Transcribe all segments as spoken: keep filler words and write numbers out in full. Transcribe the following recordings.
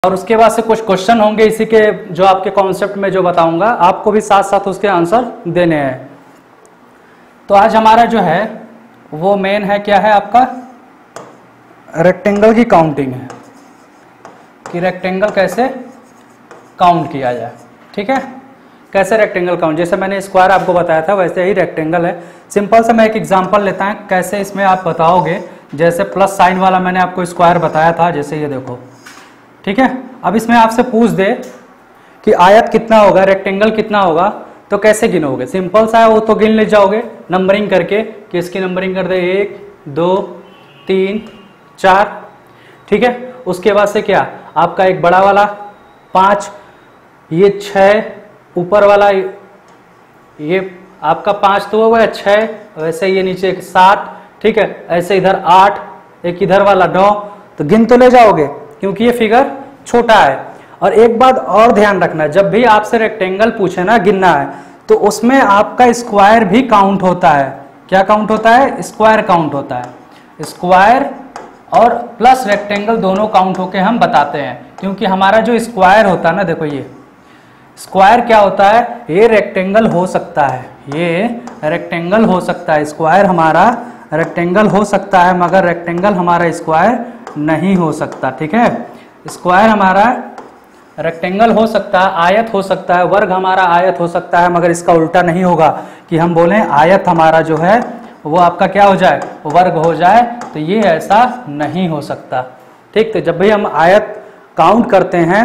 और उसके बाद से कुछ क्वेश्चन होंगे इसी के, जो आपके कॉन्सेप्ट में जो बताऊंगा आपको भी साथ साथ उसके आंसर देने हैं। तो आज हमारा जो है वो मेन है, क्या है आपका, रेक्टेंगल की काउंटिंग है कि रेक्टेंगल कैसे काउंट किया जाए। ठीक है, कैसे रेक्टेंगल काउंट, जैसे मैंने स्क्वायर आपको बताया था वैसे ही रेक्टेंगल है। सिंपल से मैं एक एग्जांपल लेता हूं कैसे इसमें आप बताओगे। जैसे प्लस साइन वाला मैंने आपको स्क्वायर बताया था, जैसे ये देखो। ठीक है, अब इसमें आपसे पूछ दे कि आयत कितना होगा, रेक्टेंगल कितना होगा, तो कैसे गिनोगे। सिंपल सा है, वो तो गिन ले जाओगे नंबरिंग करके कि इसकी नंबरिंग कर दे एक दो तीन चार। ठीक है, उसके बाद से क्या आपका एक बड़ा वाला पाँच, ये छः, ऊपर वाला ये आपका पाँच तो हो गया छः, वैसे ये नीचे एक सात। ठीक है, ऐसे इधर आठ, एक इधर वाला नौ, तो गिन तो ले जाओगे क्योंकि ये फिगर छोटा है। और एक बात और ध्यान रखना, जब भी आपसे रेक्टेंगल पूछे ना गिनना है तो उसमें आपका स्क्वायर भी काउंट होता है। क्या काउंट होता है, स्क्वायर काउंट होता है। स्क्वायर और प्लस रेक्टेंगल दोनों काउंट होके हम बताते हैं, क्योंकि हमारा जो स्क्वायर होता है ना, देखो ये स्क्वायर क्या होता है, ये रेक्टेंगल हो सकता है, ये रेक्टेंगल हो सकता है, स्क्वायर हमारा रेक्टेंगल हो सकता है, मगर रेक्टेंगल हमारा स्क्वायर नहीं हो सकता। ठीक है, स्क्वायर हमारा रेक्टेंगल हो सकता है, आयत हो सकता है, वर्ग हमारा आयत हो सकता है, मगर इसका उल्टा नहीं होगा कि हम बोलें आयत हमारा जो है वो आपका क्या हो जाए, वर्ग हो जाए, तो ये ऐसा नहीं हो सकता। ठीक, तो जब भी हम आयत काउंट करते हैं,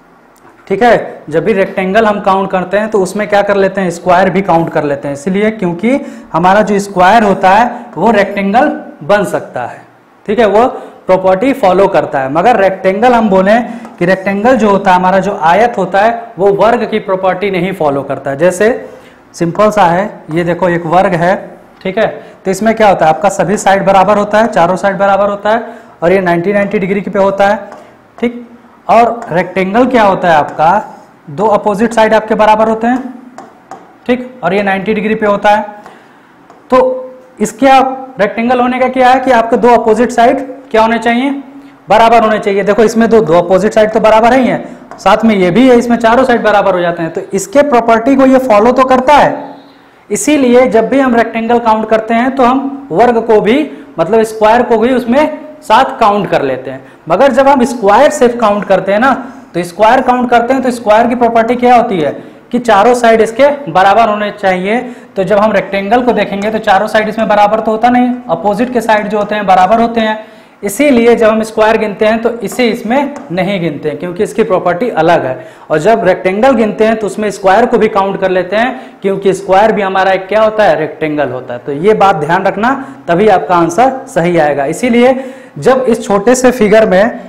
ठीक है, जब भी रेक्टेंगल हम काउंट करते हैं तो उसमें क्या कर लेते हैं, स्क्वायर भी काउंट कर लेते हैं, इसलिए क्योंकि हमारा जो स्क्वायर होता है वो रेक्टेंगल बन सकता है। ठीक है, वो प्रॉपर्टी फॉलो करता है, मगर रेक्टेंगल हम बोलें कि रेक्टेंगल जो होता है हमारा, जो आयत होता है, वो वर्ग की प्रॉपर्टी नहीं फॉलो करता है। जैसे सिंपल सा है, ये देखो एक वर्ग है। ठीक है, तो इसमें क्या होता है, आपका सभी साइड बराबर होता है, चारों साइड बराबर होता है, और ये नाइन्टी नाइन्टी डिग्री पे होता है। ठीक, और रेक्टेंगल क्या होता है आपका, दो अपोजिट साइड आपके बराबर होते हैं। ठीक, और ये नाइन्टी डिग्री पे होता है। तो इसके आप रेक्टेंगल होने का क्या है कि आपके दो अपोजिट साइड क्या होने चाहिए, बराबर होने चाहिए। देखो इसमें दो दो अपोजिट साइड तो बराबर ही है, साथ में ये भी है, इसमें चारों साइड बराबर हो जाते हैं, तो इसके प्रॉपर्टी को ये फॉलो तो करता है। इसीलिए जब भी हम रेक्टेंगल काउंट करते हैं तो हम वर्ग को भी, मतलब स्क्वायर को भी उसमें साथ काउंट कर लेते हैं। मगर जब हम स्क्वायर सिर्फ काउंट करते हैं ना, तो स्क्वायर काउंट करते हैं तो स्क्वायर की प्रॉपर्टी क्या होती है कि चारों साइड इसके बराबर होने चाहिए। तो जब हम रेक्टेंगल को देखेंगे तो चारों साइड इसमें बराबर तो होता नहीं, अपोजिट के साइड जो होते हैं बराबर होते हैं। इसीलिए जब हम स्क्वायर गिनते हैं तो इसे इसमें नहीं गिनते हैं, क्योंकि इसकी प्रॉपर्टी अलग है। और जब रेक्टेंगल गिनते हैं तो उसमें स्क्वायर को भी काउंट कर लेते हैं, क्योंकि स्क्वायर भी हमारा एक क्या होता है, रेक्टेंगल होता है। तो ये बात ध्यान रखना, तभी आपका आंसर सही आएगा। इसीलिए जब इस छोटे से फिगर में,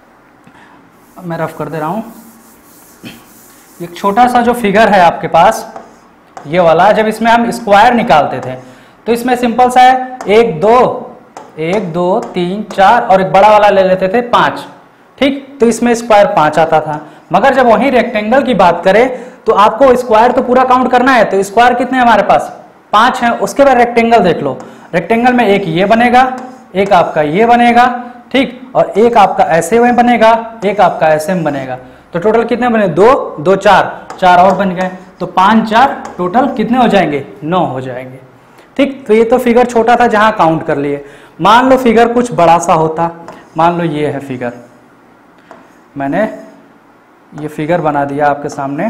मैं रफ कर दे रहा हूं, एक छोटा सा जो फिगर है आपके पास ये वाला, जब इसमें हम स्क्वायर निकालते थे तो इसमें सिंपल सा है, एक दो एक दो तीन चार, और एक बड़ा वाला ले लेते थे पांच। ठीक, तो इसमें स्क्वायर पांच आता था। मगर जब वहीं रेक्टेंगल की बात करें तो आपको स्क्वायर तो पूरा काउंट करना है, तो स्क्वायर कितने हमारे पास, पांच है। उसके बाद रेक्टेंगल देख लो, रेक्टेंगल में एक ये बनेगा, एक आपका ये बनेगा, ठीक, और एक आपका ऐसे में बनेगा, एक आपका ऐसे में बनेगा। तो टोटल कितने बने, दो दो चार, चार और बन गए, तो पांच चार टोटल कितने हो जाएंगे, नौ हो जाएंगे। ठीक, तो ये तो फिगर छोटा था जहां काउंट कर लिए। मान लो फिगर कुछ बड़ा सा होता, मान लो ये है फिगर, मैंने ये फिगर बना दिया आपके सामने।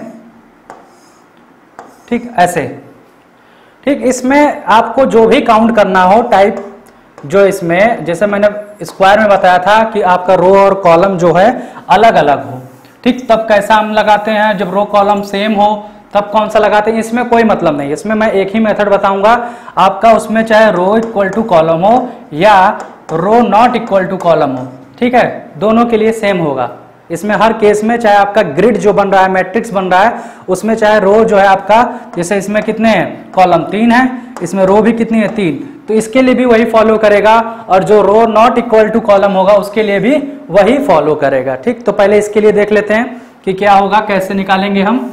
ठीक, ऐसे। ठीक, इसमें आपको जो भी काउंट करना हो टाइप, जो इसमें जैसे मैंने स्क्वायर में बताया था कि आपका रो और कॉलम जो है अलग अलग हो। ठीक, तब कैसा हम लगाते हैं, जब रो कॉलम सेम हो तब कौन सा लगाते हैं, इसमें कोई मतलब नहीं। इसमें मैं एक ही मेथड बताऊंगा आपका, उसमें चाहे रो इक्वल टू कॉलम हो या row not equal to column हो। ठीक है, दोनों के लिए सेम होगा। इसमें हर केस में चाहे आपका ग्रिड जो बन रहा है, मैट्रिक्स बन रहा है, उसमें चाहे रो जो है आपका, जैसे इसमें कितने हैं, कॉलम तीन है, इसमें रो भी कितनी है, तीन, तो इसके लिए भी वही फॉलो करेगा। और जो row not equal to column होगा उसके लिए भी वही फॉलो करेगा। ठीक, तो पहले इसके लिए देख लेते हैं कि क्या होगा, कैसे निकालेंगे हम।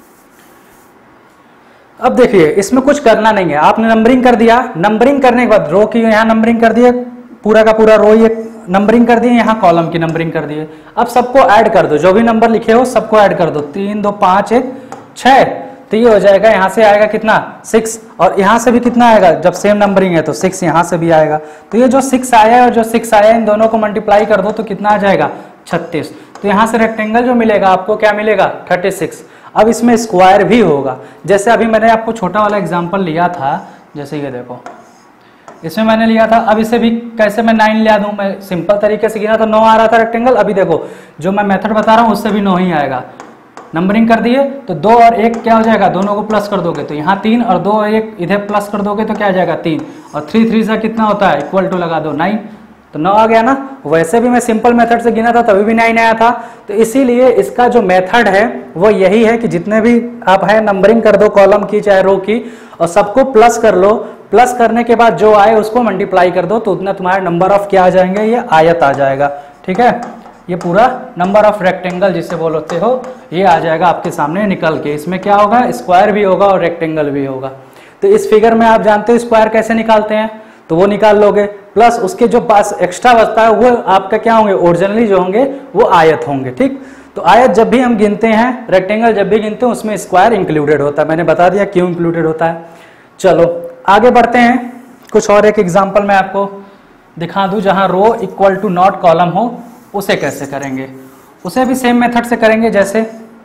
अब देखिए इसमें कुछ करना नहीं है, आपने नंबरिंग कर दिया, नंबरिंग करने के बाद रो की यहाँ नंबरिंग कर दिया, पूरा का पूरा रो ये नंबरिंग कर दिए, यहाँ कॉलम की नंबरिंग कर दिए। अब सबको ऐड कर दो, जो भी नंबर लिखे हो सबको ऐड कर दो। तीन दो पाँच एक छः, तो ये हो जाएगा, यहाँ से आएगा कितना सिक्स, और यहाँ से भी कितना आएगा, जब सेम नंबरिंग है तो सिक्स यहाँ से भी आएगा। तो ये जो सिक्स आया है और जो सिक्स आया है इन दोनों को मल्टीप्लाई कर दो तो कितना आ जाएगा छत्तीस। तो यहाँ से रेक्टेंगल जो मिलेगा आपको क्या मिलेगा थर्टी सिक्स। अब इसमें स्क्वायर भी होगा, जैसे अभी मैंने आपको छोटा वाला एग्जाम्पल लिया था, जैसे ये देखो इसमें मैंने लिया था। अब इसे भी कैसे मैं नाइन लिया दूं, मैं सिंपल तरीके से गिना तो नौ आ रहा था रेक्टेंगल। अभी देखो जो मैं मेथड बता रहा हूँ उससे भी नौ ही आएगा। नंबरिंग कर दिए तो दो और एक क्या हो जाएगा, दोनों को प्लस कर दोगे तो यहाँ तीन, और दो और एक इधर प्लस कर दोगे तो क्या आ जाएगा तीन, और थ्री थ्री से कितना होता है इक्वल टू लगा दो नाइन, तो नौ आ गया ना। वैसे भी मैं सिंपल मेथड से गिना था तभी भी नाइन आया था। तो इसीलिए इसका जो मेथड है वो यही है कि जितने भी आप है नंबरिंग कर दो कॉलम की चाहे रो की, और सबको प्लस कर लो। प्लस करने के बाद जो आए उसको मल्टीप्लाई कर दो तो उतना तुम्हारा नंबर ऑफ क्या आ जाएंगे, ये आयत आ जाएगा। ठीक है, ये पूरा नंबर ऑफ रेक्टेंगल जिसे बोलते हो ये आ जाएगा आपके सामने निकल के। इसमें क्या होगा, स्क्वायर भी होगा और रेक्टेंगल भी होगा। तो इस फिगर में आप जानते हो स्क्वायर कैसे निकालते हैं, तो वो निकाल लोगे, प्लस उसके जो पास एक्स्ट्रा बचता है वो आपका क्या होंगे, ओरिजिनली जो होंगे वो आयत होंगे। ठीक, तो आयत जब भी हम गिनते हैं, रेक्टेंगल जब भी गिनते हैं उसमें स्क्वायर इंक्लूडेड होता है। मैंने बता दिया क्यों इंक्लूडेड होता है। चलो आगे बढ़ते हैं, कुछ और एक एग्जांपल मैं आपको दिखा दूं जहां row equal to not column हो, उसे कैसे करेंगे। उसे भी सेम मेथड से करेंगे, जैसे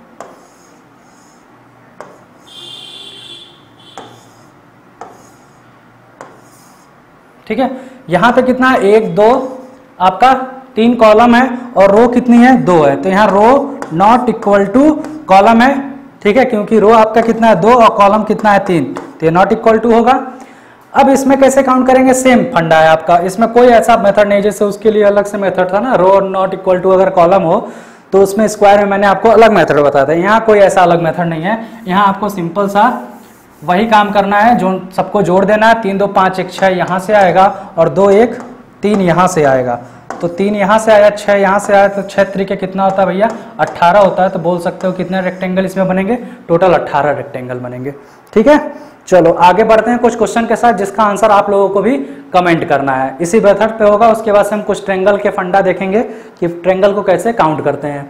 ठीक है, यहां पे कितना है एक दो, आपका तीन कॉलम है और रो कितनी है दो है, तो यहाँ row not equal to column है। ठीक है, क्योंकि रो आपका कितना है दो और कॉलम कितना है तीन, तो ये नॉट इक्वल टू होगा। अब इसमें कैसे काउंट करेंगे, सेम फंडा है आपका, इसमें कोई ऐसा मेथड नहीं जैसे उसके लिए अलग से मेथड था ना, रो और नॉट इक्वल टू अगर कॉलम हो तो उसमें स्क्वायर में मैंने आपको अलग मेथड बताया था। यहाँ कोई ऐसा अलग मेथड नहीं है, यहाँ आपको सिंपल सा वही काम करना है, जो सबको जोड़ देना है। तीन दो पाँच एक छः यहाँ से आएगा और दो एक तीन यहाँ से आएगा, तो तीन यहाँ से आया, छः यहाँ से आया, तो छः तरीके कितना होता है भैया अट्ठारह होता है। तो बोल सकते हो कितने रेक्टेंगल इसमें बनेंगे, टोटल अट्ठारह रेक्टेंगल बनेंगे। ठीक है, चलो आगे बढ़ते हैं कुछ क्वेश्चन के साथ जिसका आंसर आप लोगों को भी कमेंट करना है, इसी मेथड पे होगा। उसके बाद से हम कुछ ट्रेंगल के फंडा देखेंगे कि ट्रेंगल को कैसे काउंट करते हैं।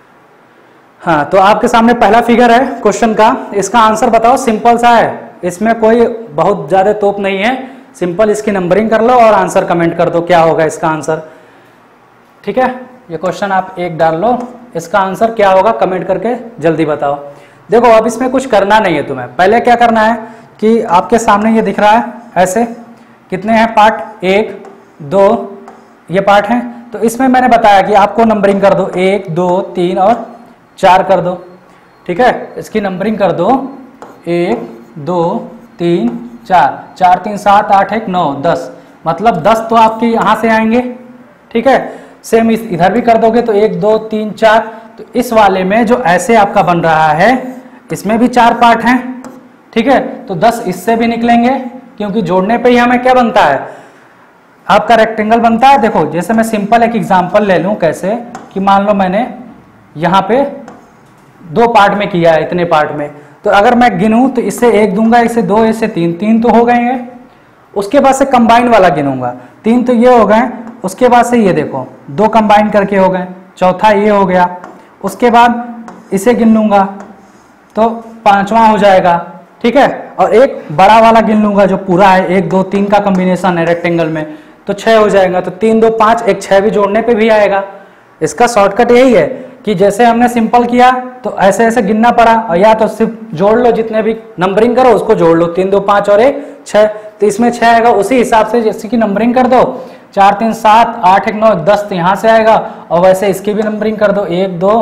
हाँ, तो आपके सामने पहला फिगर है क्वेश्चन का, इसका आंसर बताओ। सिंपल सा है, इसमें कोई बहुत ज्यादा तोप नहीं है, सिंपल इसकी नंबरिंग कर लो और आंसर कमेंट कर दो क्या होगा इसका आंसर। ठीक है, ये क्वेश्चन आप एक डाल लो, इसका आंसर क्या होगा कमेंट करके जल्दी बताओ। देखो अब इसमें कुछ करना नहीं है तुम्हें, पहले क्या करना है कि आपके सामने ये दिख रहा है ऐसे, कितने हैं पार्ट, एक दो ये पार्ट हैं। तो इसमें मैंने बताया कि आपको नंबरिंग कर दो, एक दो तीन और चार कर दो। ठीक है, इसकी नंबरिंग कर दो, एक दो तीन चार, चार तीन सात आठ एक नौ दस, मतलब दस तो आपके यहाँ से आएंगे। ठीक है, सेम इस इधर भी कर दोगे तो एक दो तीन चार। तो इस वाले में जो ऐसे आपका बन रहा है इसमें भी चार पार्ट हैं। ठीक है, तो दस इससे भी निकलेंगे क्योंकि जोड़ने पे ही हमें क्या बनता है, आपका रेक्टेंगल बनता है। देखो जैसे मैं सिंपल एक एग्जांपल ले लूं, कैसे कि मान लो मैंने यहाँ पे दो पार्ट में किया है, इतने पार्ट में, तो अगर मैं गिनूं तो इससे एक दूंगा, इससे दो, इससे तीन, तीन तो हो गए हैं। उसके बाद से कंबाइन वाला गिनूंगा, तीन तो ये हो गए, उसके बाद से ये देखो दो कंबाइन करके हो गए, चौथा ये हो गया, उसके बाद इसे गिन लूंगा तो पांचवा हो जाएगा। ठीक है, और एक बड़ा वाला गिन लूंगा जो पूरा है, एक दो तीन का कॉम्बिनेशन है रेक्टेंगल में, तो छह हो जाएगा। तो तीन दो पांच, एक छह भी जोड़ने पे भी आएगा। इसका शॉर्टकट यही है कि जैसे हमने सिंपल किया तो ऐसे ऐसे गिनना पड़ा, और या तो सिर्फ जोड़ लो, जितने भी नंबरिंग करो उसको जोड़ लो, तीन दो पांच और एक छह, तो इसमें छह आएगा। उसी हिसाब से जैसे कि नंबरिंग कर दो, चार तीन सात आठ एक नौ दस, तो यहाँ से आएगा, और वैसे इसकी भी नंबरिंग कर दो, एक दो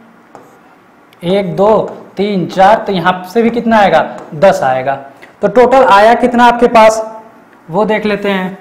एक दो तीन चार, तो यहाँ से भी कितना आएगा दस आएगा। तो टोटल आया कितना आपके पास वो देख लेते हैं।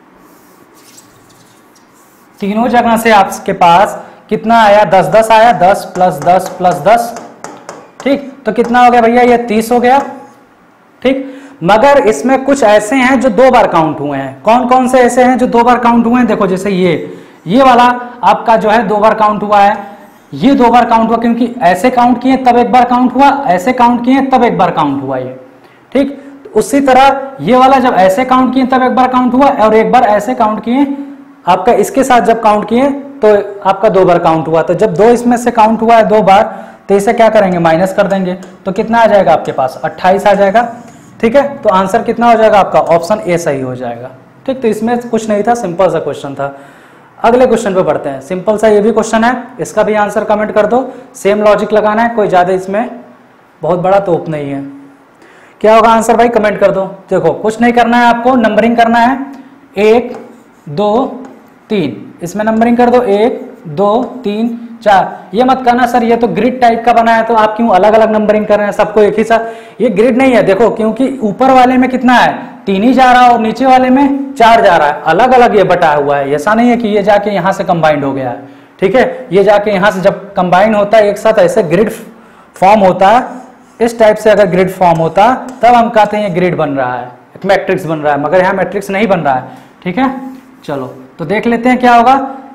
तीनों जगह से आपके पास कितना आया, दस दस आया, दस प्लस दस प्लस दस। ठीक, तो कितना हो गया भैया, ये तीस हो गया। ठीक, मगर इसमें कुछ ऐसे हैं जो दो बार काउंट हुए हैं। कौन कौन से ऐसे हैं जो दो बार काउंट हुए हैं, देखो जैसे ये ये वाला आपका जो है दो बार काउंट हुआ है, ये दो बार काउंट हुआ क्योंकि ऐसे काउंट किए तब एक बार काउंट हुआ, ऐसे काउंट किए तब एक बार काउंट हुआ ये। ठीक, उसी तरह ये वाला जब ऐसे काउंट किए तब एक बार काउंट हुआ, और एक बार ऐसे काउंट किए आपका इसके साथ जब काउंट किए तो आपका दो बार काउंट हुआ, तो जब दो इसमें से काउंट हुआ है दो बार तो इसे क्या करेंगे, माइनस कर देंगे, तो कितना आ जाएगा आपके पास, अट्ठाईस आ जाएगा। ठीक है, तो आंसर कितना हो जाएगा आपका, ऑप्शन ए सही हो जाएगा। ठीक, तो इसमें कुछ नहीं था, सिंपल सा क्वेश्चन था। अगले क्वेश्चन पे बढ़ते हैं, सिंपल सा ये भी क्वेश्चन है, इसका भी आंसर कमेंट कर दो, सेम लॉजिक लगाना है, कोई ज्यादा इसमें बहुत बड़ा तोप नहीं है। क्या होगा आंसर भाई, कमेंट कर दो। देखो कुछ नहीं करना है आपको, नंबरिंग करना है, एक दो तीन, इसमें नंबरिंग कर दो, एक दो तीन चार। ये मत कहना सर ये तो ग्रिड टाइप का बना है तो आप क्यों अलग अलग नंबरिंग कर रहे हैं सबको एक ही साथ, ये ग्रिड नहीं है। देखो क्योंकि ऊपर वाले में कितना है, तीन ही जा रहा है और नीचे वाले में चार जा रहा है, अलग अलग ये बटा हुआ है, ऐसा नहीं है कि ये जाके यहाँ से कंबाइंड हो गया है। ठीक है, ये जाके यहाँ से जब कंबाइन होता है एक साथ ऐसे ग्रिड फॉर्म होता है, इस टाइप से अगर ग्रिड फॉर्म होता तब हम कहते हैं ये ग्रिड बन रहा है, एक मैट्रिक्स बन रहा है, मगर यहाँ मैट्रिक्स नहीं बन रहा है। ठीक है, चलो तो देख लेते हैं क्या होगा,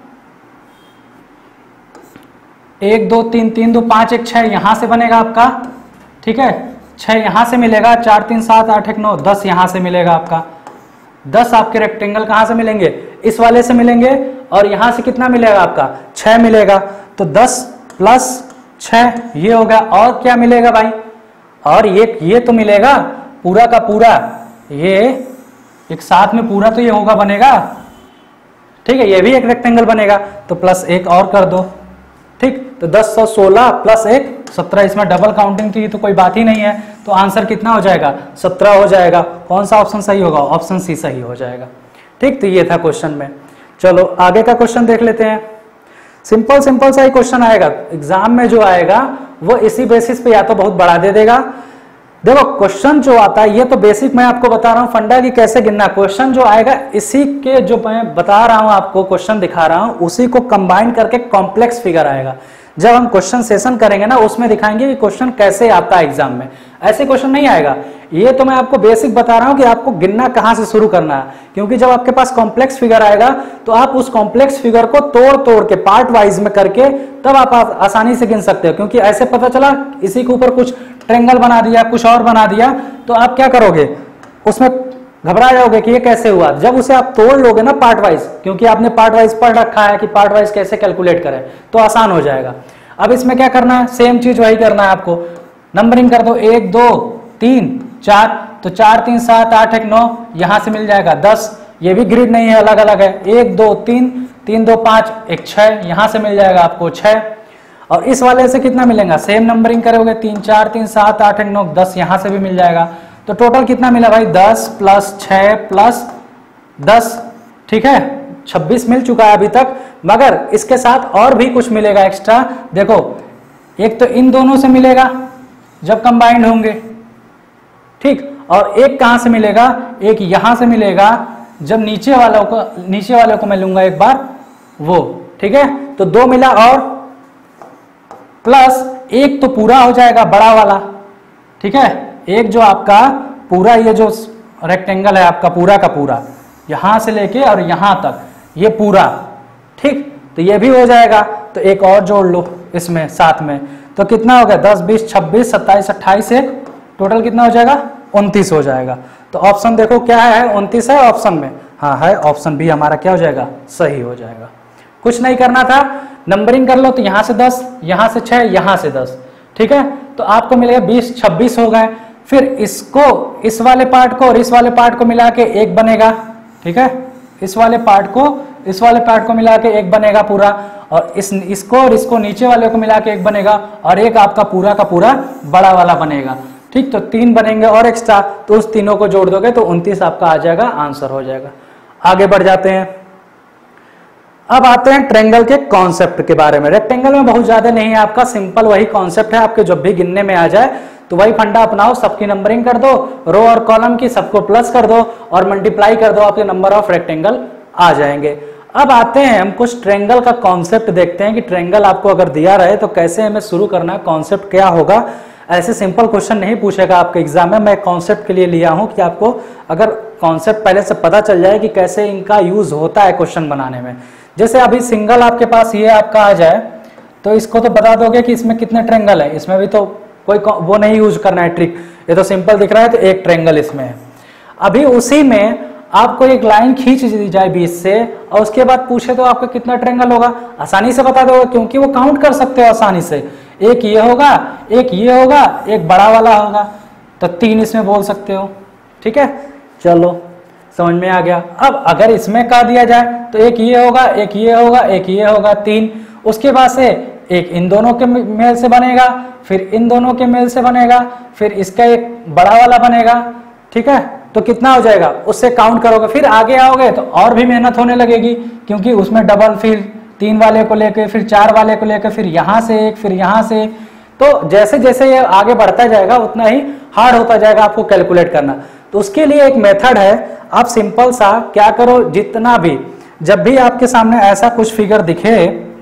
एक दो तीन, तीन दो पांच, एक छह यहां से बनेगा आपका। ठीक है, छह यहां से मिलेगा, चार तीन सात आठ एक नौ, दस यहां से मिलेगा आपका। दस आपके रेक्टेंगल कहां से मिलेंगे, इस वाले से मिलेंगे, और यहां से कितना मिलेगा आपका, छह मिलेगा। तो दस प्लस छह ये हो गया, और क्या मिलेगा भाई, और ये ये तो मिलेगा पूरा का पूरा, ये एक साथ में पूरा तो ये होगा बनेगा। ठीक है, ये भी एक रेक्टेंगल बनेगा, तो प्लस एक और कर दो। ठीक, तो दस सौ सोलह प्लस एक सत्रह, इसमें डबल काउंटिंग थी तो कोई बात ही नहीं है, तो आंसर कितना हो जाएगा, सत्रह हो जाएगा। कौन सा ऑप्शन सही होगा, ऑप्शन सी सही हो जाएगा। ठीक, तो ये था क्वेश्चन में। चलो आगे का क्वेश्चन देख लेते हैं। सिंपल सिंपल सा ही क्वेश्चन आएगा एग्जाम में, जो आएगा वो इसी बेसिस पे या तो बहुत बड़ा दे देगा। देखो क्वेश्चन जो आता है ये तो बेसिक मैं आपको बता रहा हूँ, फंडा की कैसे गिनना। क्वेश्चन जो आएगा इसी के जो मैं बता रहा हूँ आपको, क्वेश्चन दिखा रहा हूँ, उसी को कंबाइन करके कॉम्प्लेक्स फिगर आएगा। जब हम क्वेश्चन सेशन करेंगे ना उसमें दिखाएंगे कि क्वेश्चन कैसे आता है एग्जाम में, ऐसे क्वेश्चन नहीं आएगा। ये तो मैं आपको बेसिक बता रहा हूँ कि आपको गिनना कहाँ से शुरू करना है, क्योंकि जब आपके पास कॉम्प्लेक्स फिगर आएगा तो आप उस कॉम्प्लेक्स फिगर को तोड़ तोड़ के पार्ट वाइज में करके तब आप आसानी से गिन सकते हो। क्योंकि ऐसे पता चला इसी के ऊपर कुछ ट्रायंगल बना दिया, कुछ और बना दिया, तो आप क्या करोगे, उसमें घबरा जाओगे कि ये कैसे हुआ। जब उसे आप तोड़ लोगे ना पार्ट वाइज, क्योंकि आपने पार्ट वाइज पढ़ रखा है कि पार्ट वाइज कैसे कैलकुलेट करें, तो आसान हो जाएगा। अब इसमें क्या करना है, सेम चीज वही करना है आपको, नंबरिंग कर दो, एक दो तीन चार, तो चार तीन सात आठ एक नौ, यहां से मिल जाएगा दस, ये भी ग्रिड नहीं है, अलग अलग है, एक दो तीन, तीन दो पांच, एक छह, यहां से मिल जाएगा आपको छह, और इस वाले से कितना मिलेगा, सेम नंबरिंग करोगे, तीन चार तीन सात आठ एक नौ, दस यहां से भी मिल जाएगा। तो टोटल कितना मिला भाई, दस प्लस छह प्लस दस, ठीक है, छब्बीस मिल चुका है अभी तक, मगर इसके साथ और भी कुछ मिलेगा एक्स्ट्रा। देखो एक तो इन दोनों से मिलेगा जब कंबाइंड होंगे, ठीक, और एक कहां से मिलेगा, एक यहां से मिलेगा जब नीचे वालों को नीचे वालों को मैं लूंगा एक बार वो, ठीक है, तो दो मिला, और प्लस एक तो पूरा हो जाएगा बड़ा वाला, ठीक है, एक जो आपका पूरा ये जो रेक्टेंगल है आपका पूरा का पूरा यहां से लेके और यहां तक ये पूरा, ठीक, तो ये भी हो जाएगा। तो एक और जोड़ लो इसमें साथ में, तो कितना हो गया, दस बीस छब्बीस सत्ताईस अट्ठाईस, एक टोटल कितना हो जाएगा, उनतीस हो जाएगा। तो ऑप्शन देखो क्या है, उनतीस है ऑप्शन में, हाँ है, ऑप्शन बी हमारा क्या हो जाएगा, सही हो जाएगा। कुछ नहीं करना था, नंबरिंग कर लो, तो यहां से दस, यहां से छह, यहां से दस, ठीक है, तो आपको मिलेगा बीस छब्बीस हो गए। फिर इसको इस वाले पार्ट को और इस वाले पार्ट को मिला के एक बनेगा, ठीक है, इस वाले पार्ट को इस वाले पार्ट को मिला के एक बनेगा पूरा, और इस इसको और इसको नीचे वाले को मिला के एक बनेगा, और एक आपका पूरा का पूरा बड़ा वाला बनेगा, ठीक, तो तीन बनेंगे और एक्स्ट्रा, तो उस तीनों को जोड़ दोगे तो उनतीस आपका आ जाएगा, आंसर हो जाएगा। आगे बढ़ जाते हैं, अब आते हैं ट्रायंगल के कॉन्सेप्ट के बारे में। रेक्टेंगल में बहुत ज्यादा नहीं है, आपका सिंपल वही कॉन्सेप्ट है, आपके जब भी गिनने में आ जाए तो वही फंडा अपनाओ, सबकी नंबरिंग कर दो, रो और कॉलम की सबको प्लस कर दो और मल्टीप्लाई कर दो, आपके नंबर ऑफ रेक्टेंगल आ जाएंगे। अब आते हैं हम कुछ ट्रायंगल का कॉन्सेप्ट देखते हैं कि ट्रायंगल आपको अगर दिया रहे तो कैसे हमें शुरू करना है, कॉन्सेप्ट क्या होगा। ऐसे सिंपल क्वेश्चन नहीं पूछेगा आपके एग्जाम में, मैं कॉन्सेप्ट के लिए लिया हूं कि आपको अगर कॉन्सेप्ट पहले से पता चल जाए कि कैसे इनका यूज होता है क्वेश्चन बनाने में। जैसे अभी सिंगल आपके पास ये आपका आ जाए तो इसको तो बता दोगे कि इसमें कितने ट्रायंगल है, इसमें भी तो कोई वो नहीं यूज करना है ट्रिक, ये तो सिंपल दिख रहा है तो एक ट्रायंगल इसमें है। अभी उसी में आपको एक लाइन खींच दी जाए बीच से और उसके बाद पूछे तो आपका कितना ट्रायंगल होगा, आसानी से बता दोगे क्योंकि वो काउंट कर सकते हो आसानी से। एक ये होगा, एक ये होगा, एक बड़ा वाला होगा, तो तीन इसमें बोल सकते हो। ठीक है, चलो समझ में आ गया। अब अगर इसमें कह दिया जाए तो एक ये होगा, एक ये होगा, एक ये होगा, तीन। उसके बाद से एक इन दोनों के मेल से बनेगा, फिर इन दोनों के मेल से बनेगा, फिर इसका एक बड़ा वाला बनेगा। ठीक है, तो कितना हो जाएगा उससे काउंट करोगे, फिर आगे आओगे तो और भी मेहनत होने लगेगी क्योंकि उसमें डबल, फिर तीन वाले को लेके, फिर चार वाले को लेके, फिर यहाँ से एक, फिर यहाँ से एक। तो जैसे जैसे ये आगे बढ़ता जाएगा उतना ही हार्ड होता जाएगा आपको कैलकुलेट करना। तो उसके लिए एक मेथड है, आप सिंपल सा क्या करो, जितना भी जब भी आपके सामने ऐसा कुछ फिगर दिखे,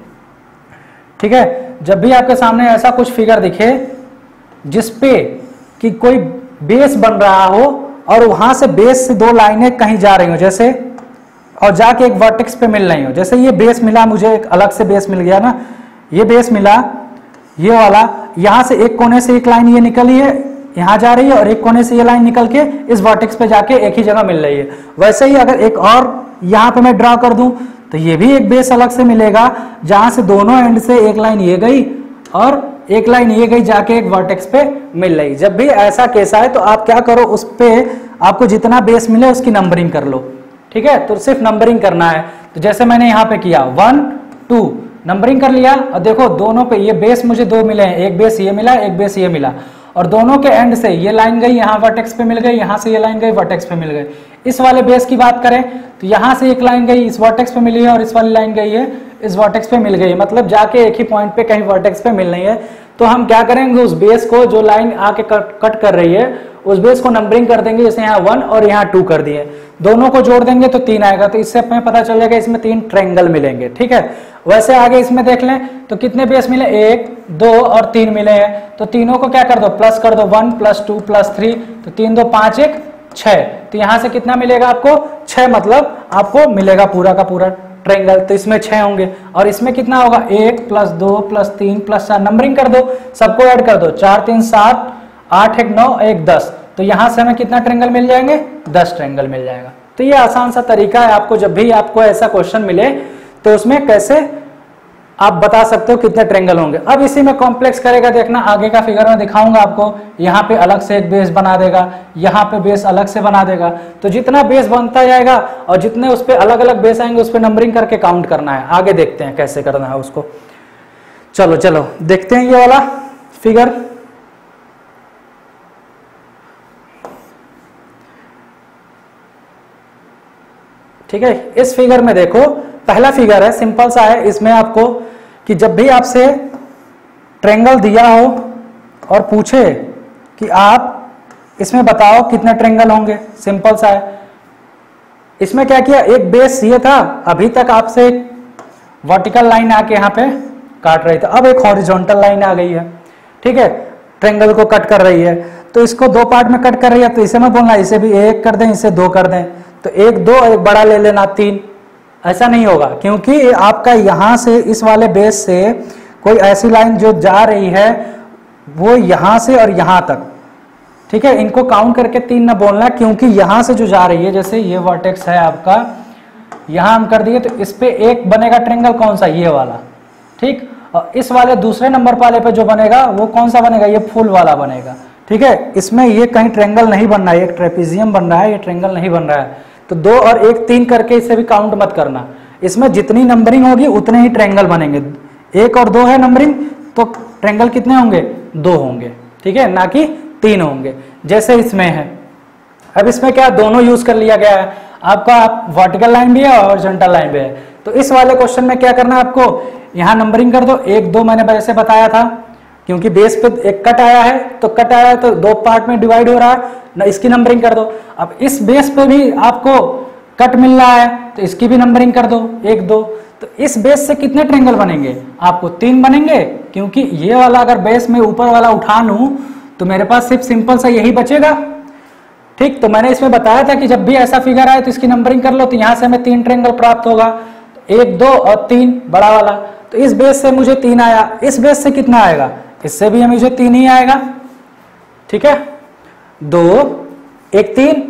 ठीक है, जब भी आपके सामने ऐसा कुछ फिगर दिखे जिसपे कि कोई बेस बन रहा हो और वहां से बेस से दो लाइनें कहीं जा रही हो जैसे, और जाके एक वर्टेक्स पे मिल रही हो, जैसे ये बेस मिला मुझे, एक अलग से बेस मिल गया ना, ये बेस मिला ये वाला, यहां से एक कोने से एक लाइन ये निकली है, यहां जा रही है, और एक कोने से ये लाइन निकल के इस वर्टेक्स पे जाके एक ही जगह मिल रही है। वैसे ही अगर एक और यहां पे मैं ड्रा कर दूं तो ये भी एक बेस अलग से मिलेगा, जहां से दोनों एंड से एक लाइन ये गई और एक लाइन ये गई जाके एक वर्टेक्स पे मिल रही। जब भी ऐसा केस आए तो आप क्या करो, उस पे आपको जितना बेस मिले उसकी नंबरिंग कर लो। ठीक है, तो सिर्फ नंबरिंग करना है। तो जैसे मैंने यहाँ पे किया वन टू नंबरिंग कर लिया, और देखो दोनों पे ये बेस मुझे दो मिले हैं, एक बेस ये मिला, एक बेस ये मिला, और दोनों के एंड से ये लाइन गई यहाँ वर्टेक्स पे मिल गई, यहाँ से ये लाइन गई वर्टेक्स पे मिल गई। इस वाले बेस की बात करें तो यहाँ से एक लाइन गई इस वर्टेक्स पे मिली है, और इस वाली लाइन गई है इस वर्टेक्स पे मिल गई, मतलब जाके एक ही पॉइंट पे कहीं वर्टेक्स पे मिल रही है। तो हम क्या करेंगे, उस बेस को जो लाइन आके कट, कट कर रही है उस बेस को नंबरिंग कर देंगे, जैसे यहाँ वन और यहाँ टू कर दिए, दोनों को जोड़ देंगे तो तीन आएगा। तो इससे हमें पता चल जाएगा इसमें तीन ट्रायंगल मिलेंगे। ठीक है, वैसे आगे इसमें देख लें तो कितने बेस मिले, एक दो और तीन मिले हैं, तो तीनों को क्या कर दो, प्लस कर दो, one plus two plus three, तो तीन दो पांच एक छह। तो यहाँ से कितना मिलेगा आपको, छह, मतलब आपको मिलेगा पूरा का पूरा ट्रायंगल। तो इसमें छह होंगे, और इसमें कितना होगा, एक प्लस दो प्लस तीन प्लस चार, नंबरिंग कर दो, सबको ऐड कर दो, चार तीन सात, आठ एक नौ, एक दस। तो यहां से हमें कितना ट्रायंगल मिल जाएंगे, दस ट्रायंगल मिल जाएगा। तो ये आसान सा तरीका है, आपको जब भी आपको ऐसा क्वेश्चन मिले तो उसमें कैसे आप बता सकते हो कितने ट्रायंगल होंगे। अब इसी में कॉम्प्लेक्स करेगा, देखना आगे का फिगर में दिखाऊंगा आपको, यहाँ पे अलग से एक बेस बना देगा, यहाँ पे बेस अलग से बना देगा। तो जितना बेस बनता जाएगा और जितने उस पर अलग अलग बेस आएंगे उस पर नंबरिंग करके काउंट करना है। आगे देखते हैं कैसे करना है उसको। चलो चलो देखते हैं ये वाला फिगर। ठीक है, इस फिगर में देखो, पहला फिगर है, सिंपल सा है। इसमें आपको कि जब भी आपसे ट्रायंगल दिया हो और पूछे कि आप इसमें बताओ कितने ट्रायंगल होंगे, सिंपल सा है। इसमें क्या किया, एक बेस ये था, अभी तक आपसे वर्टिकल लाइन आके यहाँ पे काट रही थी, अब एक हॉरिजॉन्टल लाइन आ गई है। ठीक है, ट्रायंगल को कट कर रही है, तो इसको दो पार्ट में कट कर रही है, तो इसे मैं बोलना इसे भी एक कर दें, इसे दो कर दें, तो एक दो, एक बड़ा ले लेना तीन। ऐसा नहीं होगा क्योंकि आपका यहां से इस वाले बेस से कोई ऐसी लाइन जो जा रही है वो यहां से और यहां तक, ठीक है, इनको काउंट करके तीन ना बोलना, क्योंकि यहां से जो जा रही है, जैसे ये वर्टेक्स है आपका, यहां हम कर दिए तो इस पे एक बनेगा ट्रायंगल, कौन सा, ये वाला। ठीक, और इस वाले दूसरे नंबर वाले पे जो बनेगा वो कौन सा बनेगा, ये फुल वाला बनेगा। ठीक है, इसमें ये कहीं ट्रायंगल नहीं बन रहा है, एक ट्रेपेजियम बन रहा है, ये ट्रायंगल नहीं बन रहा है। तो दो और एक तीन करके इसे भी काउंट मत करना, इसमें जितनी नंबरिंग होगी उतने ही ट्रायंगल बनेंगे। एक और दो है नंबरिंग, तो ट्रायंगल कितने होंगे, दो होंगे। ठीक है, ना कि तीन होंगे जैसे इसमें है। अब इसमें क्या दोनों यूज कर लिया गया है, आपका आप वर्टिकल लाइन भी है और हॉरिजॉन्टल लाइन भी है। तो इस वाले क्वेश्चन में क्या करना है आपको, यहाँ नंबरिंग कर दो, एक दो मैंने जैसे बताया था, क्योंकि बेस पे एक कट आया है, तो कट आया है तो दो पार्ट में डिवाइड हो रहा है ना, इसकी नंबरिंग कर दो। अब इस बेस पे भी आपको कट मिल रहा है तो इसकी भी नंबरिंग कर दो, एक दो। तो इस बेस से कितने ट्रायंगल बनेंगे, आपको तीन बनेंगे, क्योंकि ये वाला अगर बेस में ऊपर वाला उठा लूं तो मेरे पास सिर्फ सिंपल सा यही बचेगा। ठीक, तो मैंने इसमें बताया था कि जब भी ऐसा फिगर आए तो इसकी नंबरिंग कर लो, तो यहां से हमें तीन ट्रायंगल प्राप्त होगा, एक दो और तीन बड़ा वाला। तो इस बेस से मुझे तीन आया, इस बेस से कितना आएगा, इससे भी मुझे तीन ही आएगा। ठीक है, दो एक तीन,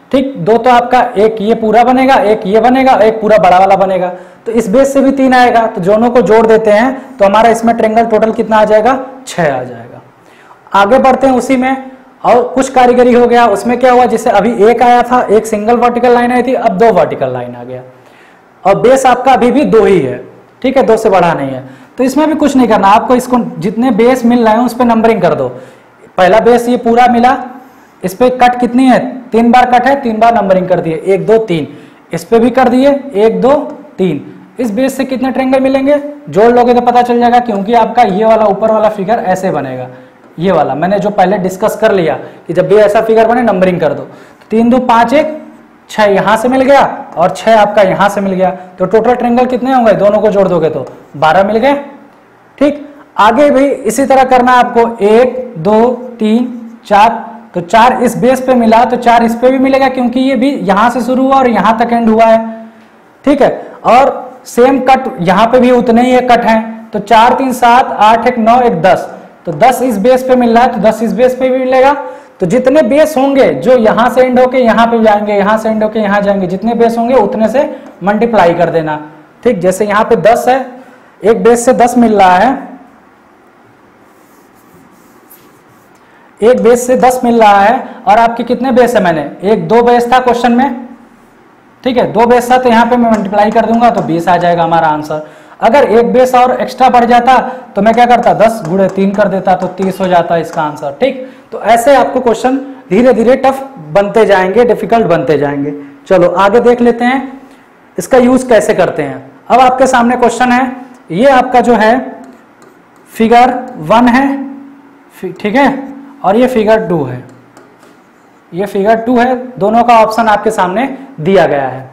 ठीक, दो तो आपका एक ये पूरा बनेगा, एक ये बनेगा, एक पूरा बड़ा वाला बनेगा, तो इस बेस से भी तीन आएगा, तो दोनों को जोड़ देते हैं तो हमारा इसमें ट्रायंगल टोटल कितना आ जाएगा, छह आ जाएगा। आगे बढ़ते हैं उसी में, और कुछ कारीगरी हो गया। उसमें क्या हुआ, जैसे अभी एक आया था, एक सिंगल वर्टिकल लाइन आई थी, अब दो वर्टिकल लाइन आ गया, और बेस आपका अभी भी दो ही है, ठीक है, दो से बढ़ा नहीं है। तो इसमें भी कुछ नहीं करना, आपको इसको जितने बेस मिल रहे हैं उस पर नंबरिंग कर दो। पहला बेस ये पूरा मिला, इस पे कट कितनी है, तीन बार कट है, तीन बार नंबरिंग कर दिए, एक दो तीन, इस पे भी कर दिए, एक दो तीन। इस बेस से कितने ट्रायंगल मिलेंगे, जोड़ लोगे तो पता चल जाएगा, क्योंकि आपका ये वाला ऊपर वाला फिगर ऐसे बनेगा, ये वाला मैंने जो पहले डिस्कस कर लिया कि जब भी ऐसा फिगर बने नंबरिंग कर दो। तो तीन दो पांच, एक छह यहां से मिल गया और छह आपका यहां से मिल गया, तो टोटल ट्रायंगल कितने होंगे, दोनों को जोड़ दोगे तो बारह मिल गए। ठीक, आगे भी इसी तरह करना है आपको, एक दो तीन चार, तो चार इस बेस पे मिला तो चार इस पे भी मिलेगा, क्योंकि ये भी यहां से शुरू हुआ और यहां तक एंड हुआ है। ठीक है, और सेम कट यहां पे भी उतने ही कट हैं, तो चार तीन सात, आठ एक नौ, एक दस, तो दस इस बेस पे मिल रहा है तो दस इस बेस पे भी मिलेगा। तो जितने बेस होंगे जो यहां से एंड होके यहां पे जाएंगे, यहां से एंड होके यहां जाएंगे, जितने बेस होंगे उतने से मल्टीप्लाई कर देना। ठीक, जैसे यहां पे दस है, एक बेस से दस मिल रहा है, एक बेस से दस मिल रहा है, और आपके कितने बेस है, मैंने एक दो बेस था क्वेश्चन में, ठीक है, दो बेस था, तो यहाँ पे मैं मल्टीप्लाई कर दूंगा तो बीस आ जाएगा हमारा आंसर। अगर एक बेस और एक्स्ट्रा बढ़ जाता तो मैं क्या करता, दस गुणे तीन कर देता, तो तीस हो जाता इसका आंसर। ठीक, तो ऐसे आपको क्वेश्चन धीरे धीरे टफ बनते जाएंगे, डिफिकल्ट बनते जाएंगे। चलो आगे देख लेते हैं इसका यूज कैसे करते हैं। अब आपके सामने क्वेश्चन है, ये आपका जो है फिगर वन है, ठीक है, और ये फिगर टू है, ये फिगर टू है, दोनों का ऑप्शन आपके सामने दिया गया है।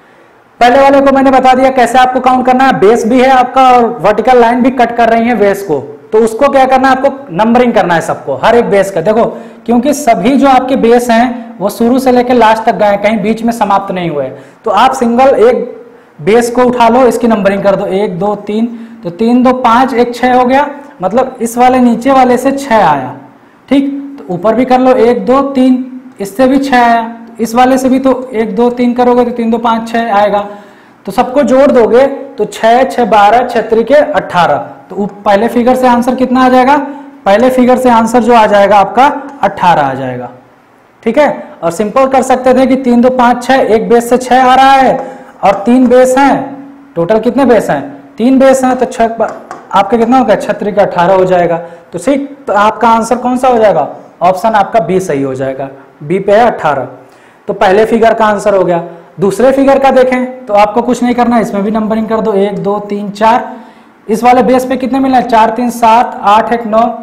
पहले वाले को मैंने बता दिया कैसे आपको काउंट करना है, बेस भी है आपका और वर्टिकल लाइन भी कट कर रही है बेस को, तो उसको क्या करना है, आपको नंबरिंग करना है सबको, हर एक बेस का। देखो, क्योंकि सभी जो आपके बेस हैं वो शुरू से लेकर लास्ट तक गए, कहीं बीच में समाप्त नहीं हुए, तो आप सिंगल एक बेस को उठा लो, इसकी नंबरिंग कर दो, एक दो तीन, तो तीन दो पांच, एक छह हो गया, मतलब इस वाले नीचे वाले से छह आया। ठीक, तो ऊपर भी कर लो, एक दो तीन, इससे भी छह आया, इस वाले से भी तो एक दो तीन करोगे तो तीन दो पांच छह आएगा, तो सबको जोड़ दोगे तो छह छह बारह, छह त्रिके अट्ठारह, तो पहले फिगर से आंसर कितना आ जाएगा, पहले फिगर से आंसर जो आ जाएगा आपका अट्ठारह आ जाएगा। ठीक है, और सिंपल कर सकते थे कि तीन दो पांच छह, एक बेस से छह आ रहा है और तीन बेस हैं, टोटल कितने बेस हैं, तीन बेस हैं, तो छह आपके कितना हो गया, छह त्रिके अट्ठारह हो जाएगा। तो ठीक, तो आपका आंसर कौन सा हो जाएगा, ऑप्शन आपका बी सही हो जाएगा, बी पे है अट्ठारह। तो पहले फिगर का आंसर हो गया। दूसरे फिगर का देखें तो आपको कुछ नहीं करना है, इसमें भी नंबरिंग कर दो, एक दो तीन चार, इस वाले बेस पे कितने मिला है, चार तीन सात, आठ एक नौ,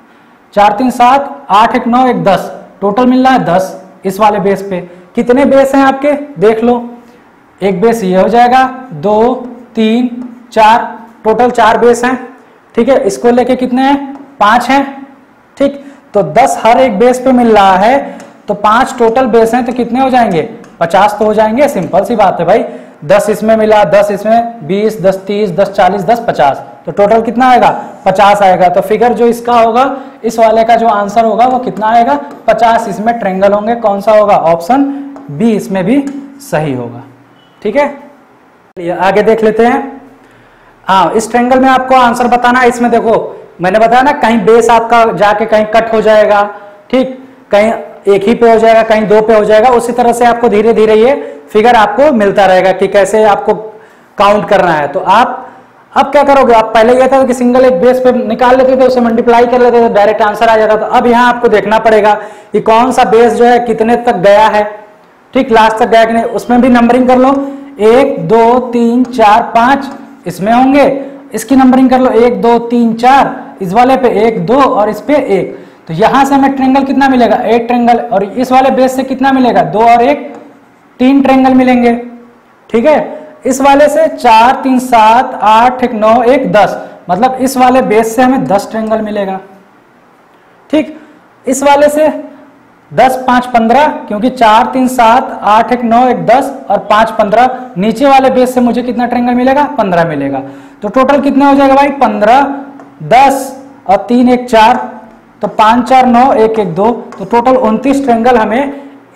चार तीन सात, आठ एक नौ, एक दस, टोटल मिल रहा है दस। इस वाले बेस पे कितने बेस हैं आपके, देख लो, एक बेस ये हो जाएगा, दो तीन चार, टोटल चार बेस हैं। ठीक है, इसको लेके कितने हैं, पांच हैं। ठीक, तो दस हर एक बेस पे मिल रहा है, तो पांच टोटल बेस हैं, तो कितने हो जाएंगे, पचास तो हो जाएंगे, सिंपल सी बात है भाई। दस इसमें मिला, दस इसमें, बीस, दस तीस, दस चालीस, दस पचास, तो टोटल कितना आएगा, पचास आएगा। तो फिगर जो इसका होगा, इस वाले का जो आंसर होगा वो कितना आएगा, पचास। इसमें ट्रायंगल होंगे, कौन सा होगा, ऑप्शन बी इसमें भी सही होगा। ठीक है, चलिए आगे देख लेते हैं। हाँ, इस ट्रायंगल में आपको आंसर बताना है। इसमें देखो मैंने बताया ना, कहीं बेस आपका जाके कहीं कट हो जाएगा, ठीक, कहीं एक ही पे हो जाएगा, कहीं दो पे हो जाएगा, उसी तरह से आपको धीरे धीरे ये फिगर आपको मिलता रहेगा कि कैसे आपको काउंट करना है। तो आप अब क्या करोगे, आप पहले ये था कि सिंगल एक बेस पे निकाल लेते थे, उसे मल्टीप्लाई कर लेते थे, डायरेक्ट आंसर आ जाता था। अब यहाँ आपको देखना पड़ेगा कि कौन सा बेस जो है कितने तक गया है, ठीक, लास्ट तक गया कि नहीं, उसमें भी नंबरिंग कर लो, एक दो तीन चार पांच इसमें होंगे, इसकी नंबरिंग कर लो, एक दो तीन चार, इस वाले पे एक दो और इस पे एक, तो यहां से हमें ट्रायंगल कितना मिलेगा, एक ट्रायंगल, और इस वाले बेस से कितना मिलेगा, दो और एक, तीन ट्रायंगल मिलेंगे। ठीक है, इस वाले से चार तीन सात, आठ एक नौ, एक दस, मतलब इस वाले बेस से हमें दस ट्रायंगल मिलेगा। ठीक, इस वाले से दस पांच पंद्रह, क्योंकि चार तीन सात, आठ एक नौ, एक दस और पांच पंद्रह, नीचे वाले बेस से मुझे कितना ट्रायंगल मिलेगा, पंद्रह मिलेगा। तो टोटल कितना हो जाएगा भाई, पंद्रह, दस और तीन एक चार, तो पांच चार नौ, एक एक दो, तो टोटल उनतीस ट्रायंगल हमें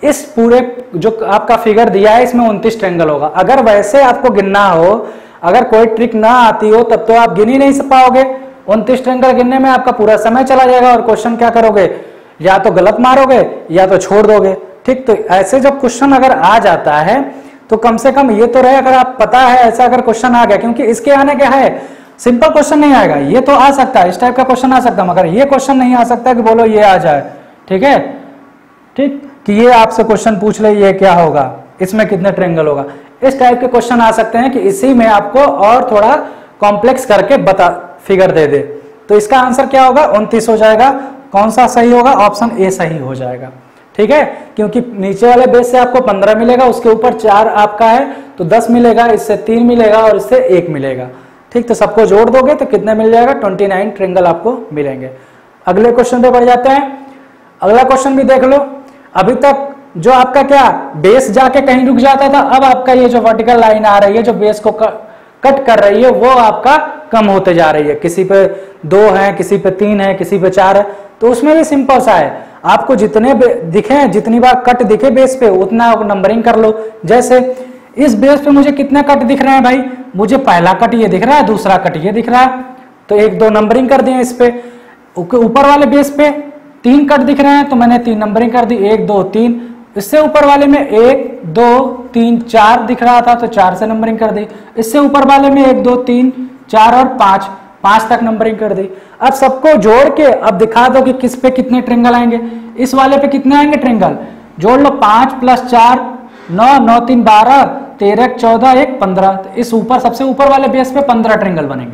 इस पूरे जो आपका फिगर दिया है इसमें उनतीस ट्रायंगल होगा। अगर वैसे आपको गिनना हो, अगर कोई ट्रिक ना आती हो तब तो आप गिन ही नहीं पाओगे। उनतीस ट्रायंगल गिनने में आपका पूरा समय चला जाएगा और क्वेश्चन क्या करोगे, या तो गलत मारोगे या तो छोड़ दोगे। ठीक, तो ऐसे जब क्वेश्चन अगर आ जाता है तो कम से कम ये तो रहे, अगर आप पता है ऐसा अगर क्वेश्चन आ गया, क्योंकि इसके आने क्या है, सिंपल क्वेश्चन नहीं आएगा। ये तो आ सकता है, इस टाइप का क्वेश्चन आ सकता है, मगर ये क्वेश्चन नहीं आ सकता कि बोलो ये आ जाए। ठीक है, ठीक, कि ये आपसे क्वेश्चन पूछ ले ये क्या होगा, इसमें कितने ट्रायंगल होगा, इस टाइप के क्वेश्चन आ सकते हैं कि इसी में आपको और थोड़ा कॉम्प्लेक्स करके बता फिगर दे दे। तो इसका आंसर क्या होगा, उनतीस हो जाएगा। कौन सा सही होगा, ऑप्शन ए सही हो जाएगा। ठीक है, क्योंकि नीचे वाले बेस से आपको पंद्रह मिलेगा, उसके ऊपर चार आपका है तो दस मिलेगा, इससे तीन मिलेगा और इससे एक मिलेगा। ठीक, तो सबको जोड़ दोगे तो कितने मिल जाएगा, उनतीस ट्रायंगल आपको मिलेंगे। अगले क्वेश्चन पे बढ़ जाते हैं। अगला क्वेश्चन भी देख लो। अभी तक जो आपका क्या बेस जाके कहीं रुक जाता था, अब आपका ये जो वर्टिकल लाइन आ रही है जो बेस को कट कर रही है वो आपका कम होते जा रही है। किसी पे दो है, किसी पे तीन है, किसी पे चार है। तो उसमें भी सिंपल सा है, आपको जितने दिखे, जितनी बार कट दिखे बेस पे उतना नंबरिंग कर लो। जैसे इस बेस पे मुझे कितने कट दिख रहे हैं भाई, मुझे पहला कट ये दिख रहा है, दूसरा कट ये दिख रहा है, तो एक दो नंबरिंग कर दिए। इस पे ऊपर वाले बेस पे तीन कट दिख रहे हैं तो मैंने तीन नंबरिंग कर दी, एक दो तीन। इससे ऊपर वाले में एक दो तीन चार दिख रहा था तो चार से नंबरिंग कर दी। इससे ऊपर वाले में एक दो तीन चार और पांच, पांच तक नंबरिंग कर दी। अब सबको जोड़ के अब दिखा दो कि किस पे कितने ट्रायंगल आएंगे। इस वाले पे कितने आएंगे ट्रायंगल, जोड़ लो, पांच प्लस चार नौ, नौ तीन बारह, तेरह चौदह, एक पंद्रह। तो इस ऊपर सबसे ऊपर वाले बेस पे पंद्रह ट्रायंगल बनेंगे।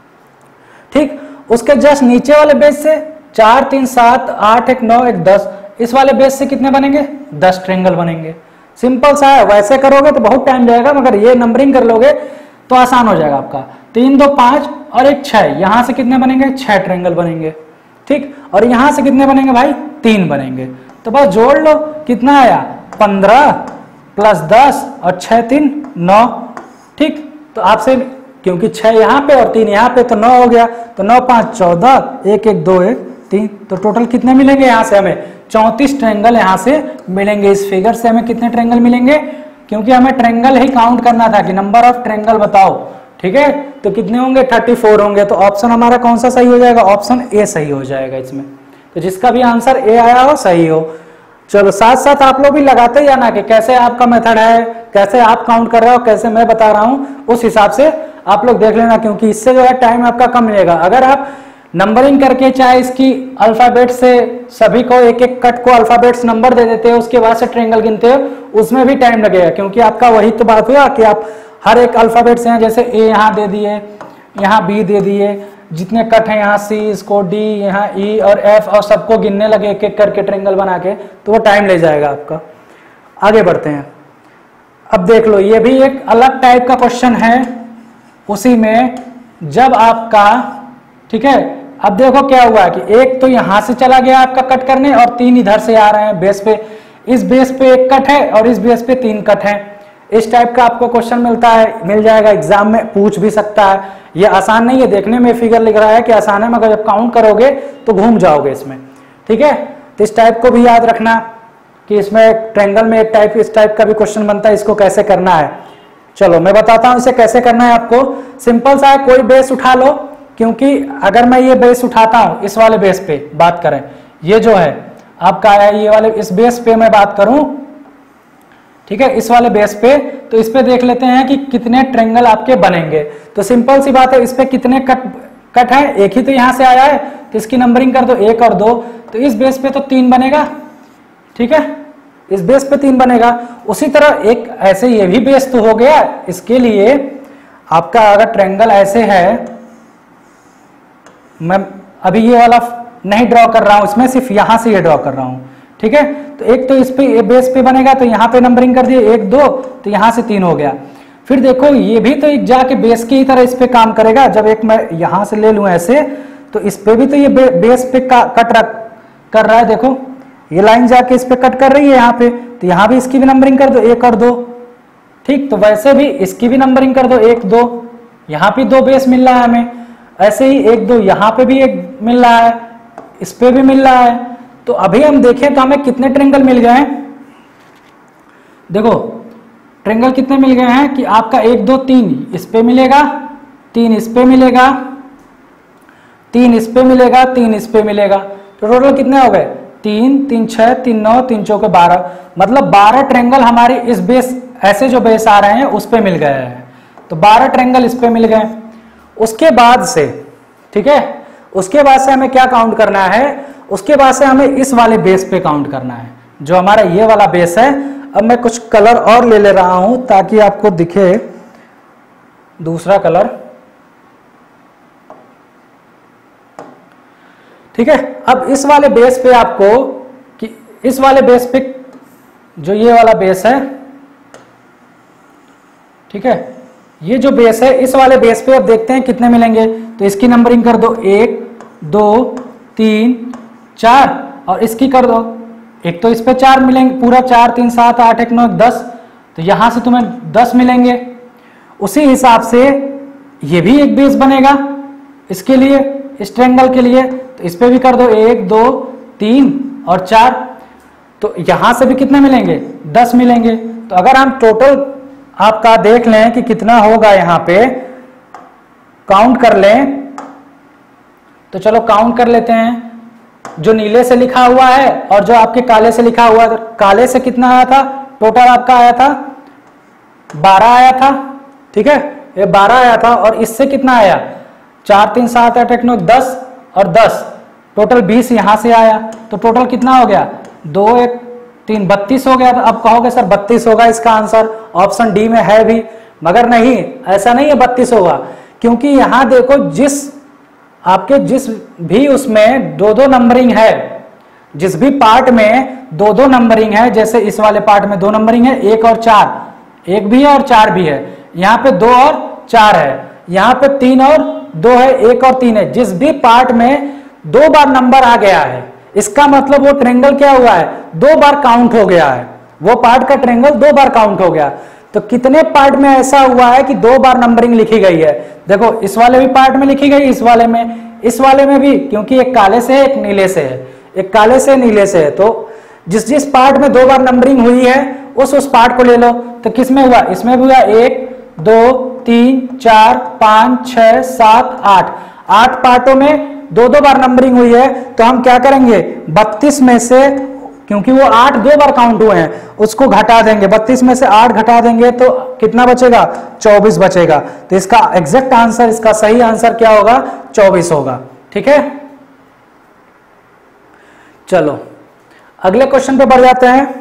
ठीक, उसके जस्ट नीचे वाले बेस से चार तीन सात आठ, एक नौ, एक दस, इस वाले बेस से कितने बनेंगे, दस ट्रायंगल बनेंगे। सिंपल सा है, वैसे करोगे तो बहुत टाइम जाएगा, मगर ये नंबरिंग कर लोगे तो आसान हो जाएगा आपका। तीन दो पांच और एक छह, यहां से कितने बनेंगे, छह ट्रायंगल बनेंगे। ठीक, और यहां से कितने बनेंगे भाई, तीन बनेंगे। तो बस जोड़ लो, कितना आया, पंद्रह प्लस दस और छह तीन नौ। ठीक, तो आपसे क्योंकि छह यहाँ पे और तीन यहाँ पे तो नौ हो गया, तो नौ पांच चौदह, एक एक दो एक तीन, तो टोटल कितने मिलेंगे यहाँ से हमें, चौंतीस ट्रायंगल यहाँ से मिलेंगे। इस फिगर से हमें कितने ट्रायंगल मिलेंगे, क्योंकि हमें ट्रायंगल ही काउंट करना था कि नंबर ऑफ ट्रायंगल बताओ। ठीक है, तो कितने होंगे, चौंतीस होंगे। तो ऑप्शन हमारा कौन सा सही हो जाएगा, ऑप्शन ए सही हो जाएगा इसमें। तो जिसका भी आंसर ए आया हो सही हो। चलो साथ साथ आप लोग भी लगाते जाना कि कैसे आपका मेथड है, कैसे आप काउंट कर रहे हो, कैसे मैं बता रहा हूं, उस हिसाब से आप लोग देख लेना, क्योंकि इससे जो है टाइम आपका कम मिलेगा। अगर आप नंबरिंग करके चाहे इसकी अल्फाबेट से सभी को एक एक कट को अल्फाबेट्स नंबर दे देते हो, उसके बाद से ट्रायंगल गिनते हो, उसमें भी टाइम लगेगा, क्योंकि आपका वही तो बात हुआ कि आप हर एक अल्फाबेट से हैं, जैसे ए यहाँ दे दिए, यहाँ बी दे दिए, जितने कट हैं यहाँ सी, इसको डी, यहाँ ई और एफ, और सबको गिनने लगे एक एक करके ट्रायंगल बना के, तो वो टाइम ले जाएगा आपका। आगे बढ़ते हैं। अब देख लो, ये भी एक अलग टाइप का क्वेश्चन है, उसी में जब आपका, ठीक है, अब देखो क्या हुआ कि एक तो यहां से चला गया आपका कट करने और तीन इधर से आ रहे हैं बेस पे। इस बेस पे एक कट है और इस बेस पे तीन कट है। इस टाइप का आपको क्वेश्चन मिलता है, मिल जाएगा, एग्जाम में पूछ भी सकता है। ये आसान नहीं है, देखने में फिगर लिख रहा है कि आसान है, मगर जब काउंट करोगे तो घूम जाओगे इसमें। ठीक है, तो इस टाइप को भी याद रखना कि इसमें ट्रायंगल में एक टाइप इस टाइप का भी क्वेश्चन बनता है, इसको कैसे करना है। चलो मैं बताता हूं इसे कैसे करना है आपको। सिंपल सा है, कोई बेस उठा लो, क्योंकि अगर मैं ये बेस उठाता हूं, इस वाले बेस पे बात करें, ये जो है आपका आया, ये वाले इस बेस पे मैं बात करूं, ठीक है, इस वाले बेस पे, तो इस पे देख लेते हैं कि कितने ट्रायंगल आपके बनेंगे। तो सिंपल सी बात है, इस पे कितने कट कट है, एक ही तो यहां से आया है, तो इसकी नंबरिंग कर दो, एक और दो, तो इस बेस पे तो तीन बनेगा। ठीक है, इस बेस पे तीन बनेगा। उसी तरह एक ऐसे ये भी बेस तो हो गया। इसके लिए आपका अगर ट्रायंगल ऐसे है, मैं अभी ये वाला नहीं ड्रॉ कर रहा हूं, इसमें सिर्फ यहां से ये ड्रॉ कर रहा हूं। ठीक है, तो एक तो इस पे बेस पे बनेगा, तो यहाँ पे नंबरिंग कर दिए, एक दो, तो यहाँ से तीन हो गया। फिर देखो ये भी तो एक जाके बेस की ही तरह इस पे काम करेगा। जब एक मैं यहां से ले लूं ऐसे, तो इस पे भी तो ये बे, बेस पे का, कट रख कर रहा है। देखो ये लाइन जाके इस पे कट कर रही है यहाँ पे, तो यहाँ भी इसकी भी नंबरिंग कर दो, एक और दो। ठीक, तो वैसे भी इसकी भी नंबरिंग कर दो, एक दो, यहाँ पे दो बेस मिल रहा है हमें, ऐसे ही एक दो यहाँ पे भी एक मिल रहा है, इस पे भी मिल रहा है। तो अभी हम देखें तो हमें कितने ट्रायंगल मिल गए, देखो ट्रेंगल कितने मिल गए हैं कि आपका एक दो तीन इस पे मिलेगा, तीन इस पे मिलेगा, तीन इस पे मिलेगा, तीन इस पे मिलेगा, तो टोटल कितने हो गए? तीन तीन छः तीन नौ तीन चौके बारह, मतलब बारह ट्रेंगल हमारे इस बेस, ऐसे जो बेस आ रहे हैं उस पे मिल गए हैं, तो बारह ट्रेंगल इस पे मिल गए। उसके बाद से, ठीक है, उसके बाद से हमें क्या काउंट करना है? उसके बाद से हमें इस वाले बेस पे काउंट करना है, जो हमारा ये वाला बेस है। अब मैं कुछ कलर और ले ले रहा हूं ताकि आपको दिखे दूसरा कलर, ठीक है। अब इस वाले बेस पे आपको, कि इस वाले बेस पे जो ये वाला बेस है, ठीक है, ये जो बेस है इस वाले बेस पे अब देखते हैं कितने मिलेंगे। तो इसकी नंबरिंग कर दो, एक दो तीन चार, और इसकी कर दो, एक तो इस पे चार मिलेंगे, पूरा चार तीन सात आठ एक नौ दस, तो यहां से तुम्हें दस मिलेंगे। उसी हिसाब से ये भी एक बेस बनेगा इसके लिए, इस ट्रायंगल के लिए, तो इस पे भी कर दो, एक दो तीन और चार, तो यहां से भी कितने मिलेंगे? दस मिलेंगे। तो अगर हम टोटल आपका देख लें कि कितना होगा, यहां पे काउंट कर लें, तो चलो काउंट कर लेते हैं। जो नीले से लिखा हुआ है और जो आपके काले से लिखा हुआ है, काले से कितना आया था? टोटल आपका आया था बारह आया था, ठीक है, ये बारह आया था, और इससे कितना आया? चार तीन सात आठ एक नौ दस और दस, टोटल बीस यहां से आया, तो टोटल कितना हो गया? दो एक तीन बत्तीस हो गया। तो अब कहोगे सर बत्तीस होगा इसका आंसर, ऑप्शन डी में है भी, मगर नहीं, ऐसा नहीं है बत्तीस होगा, क्योंकि यहां देखो जिस आपके जिस भी उसमें दो दो नंबरिंग है, जिस भी पार्ट में दो दो नंबरिंग है, जैसे इस वाले पार्ट में दो नंबरिंग है, एक और चार, एक भी है और चार भी है, यहाँ पे दो और चार है, यहाँ पे तीन और दो है, एक और तीन है, जिस भी पार्ट में दो बार नंबर आ गया है, इसका मतलब वो ट्रायंगल क्या हुआ है? दो बार काउंट हो गया है, वो पार्ट का ट्रायंगल दो बार काउंट हो गया। तो कितने पार्ट में ऐसा हुआ है कि दो बार नंबरिंग लिखी गई है? देखो इस वाले भी पार्ट में लिखी गई, इस वाले में, इस वाले में भी, क्योंकि एक काले से है एक नीले से है, एक काले से नीले से है, तो जिस जिस पार्ट में दो बार नंबरिंग हुई है उस उस पार्ट को ले लो। तो किस में हुआ? इसमें भी हुआ, एक दो तीन चार पांच छह सात आठ, आठ पार्टों में दो दो बार नंबरिंग हुई है, तो हम क्या करेंगे? बत्तीस में से, क्योंकि वो आठ दो बार काउंट हुए हैं, उसको घटा देंगे, बत्तीस में से आठ घटा देंगे तो कितना बचेगा? चौबीस बचेगा। तो इसका एग्जैक्ट आंसर, इसका सही आंसर क्या होगा? चौबीस होगा, ठीक है। चलो अगले क्वेश्चन पे बढ़ जाते हैं।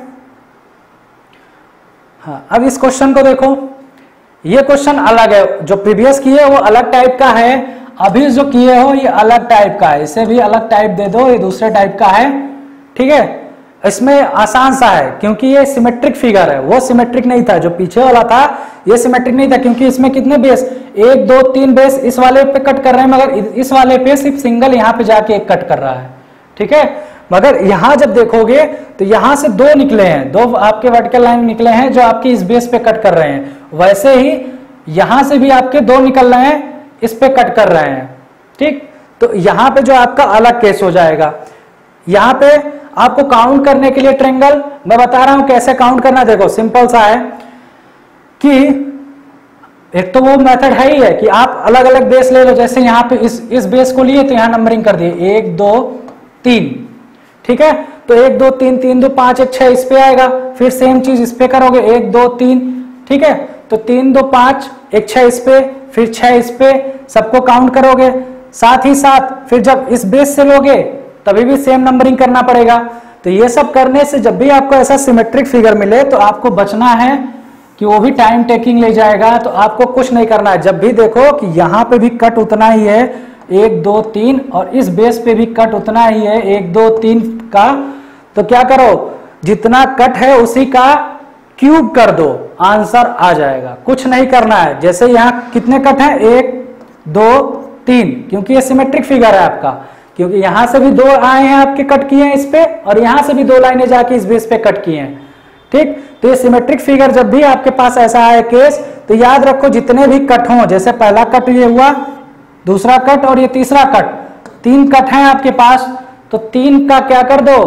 हाँ, अब इस क्वेश्चन को देखो, ये क्वेश्चन अलग है, जो प्रीवियस किए वो अलग टाइप का है, अभी जो किए हो ये अलग टाइप का है, इसे भी अलग टाइप दे दो, ये दूसरे टाइप का है, ठीक है। इसमें आसान सा है क्योंकि ये सिमेट्रिक फिगर है, वो सिमेट्रिक नहीं था, जो पीछे वाला था ये सिमेट्रिक नहीं था, क्योंकि इसमें कितने बेस? एक दो तीन बेस इस वाले पे कट कर रहे हैं, मगर इस वाले पे सिर्फ सिंगल यहाँ पे जाके एक कट कर रहा है, ठीक है। मगर यहां जब देखोगे तो यहां से दो निकले हैं, दो आपके वर्टिकल लाइन निकले हैं जो आपके इस बेस पे कट कर रहे हैं, वैसे ही यहां से भी आपके दो निकल रहे हैं, इस पे कट कर रहे हैं, ठीक। तो यहां पे जो आपका अलग केस हो जाएगा, यहां पे आपको काउंट करने के लिए ट्रायंगल मैं बता रहा हूं कैसे काउंट करना। देखो सिंपल सा है कि एक तो वो मेथड है ही है कि आप अलग अलग बेस ले लो, जैसे यहाँ पे इस इस बेस को लिए तो यहाँ नंबरिंग कर दिए एक दो तीन, ठीक है। तो एक दो तीन, तीन दो पांच, एक छह इस पे आएगा, फिर सेम चीज इस पे करोगे, एक दो तीन, ठीक है। तो तीन दो पांच, एक छह इस पे, फिर छह इस पे, सबको काउंट करोगे। साथ ही साथ फिर जब इस बेस से लोगे तभी भी सेम नंबरिंग करना पड़ेगा। तो ये सब करने से जब भी आपको ऐसा सिमेट्रिक फिगर मिले तो आपको बचना है कि वो भी टाइम टेकिंग ले जाएगा, तो आपको कुछ नहीं करना है। जब भी देखो कि यहाँ पे भी कट उतना ही है, एक दो तीन, और इस बेस पे भी कट उतना ही है, एक दो तीन का, तो क्या करो, जितना कट है उसी का क्यूब कर दो, आंसर आ जाएगा। कुछ नहीं करना है। जैसे यहाँ कितने कट हैं, एक दो तीन, क्योंकि ये सिमेट्रिक फिगर है आपका, क्योंकि यहां से भी दो आए हैं आपके कट किए हैं इस पे, और यहां से भी दो लाइनें जाके इस बेस पे कट किए हैं, ठीक। तो ये सिमेट्रिक फिगर जब भी आपके पास ऐसा है केस, तो याद रखो जितने भी कट हों, जैसे पहला कट ये हुआ, दूसरा कट और ये तीसरा कट, तीन कट हैं आपके पास, तो तीन का क्या कर दो,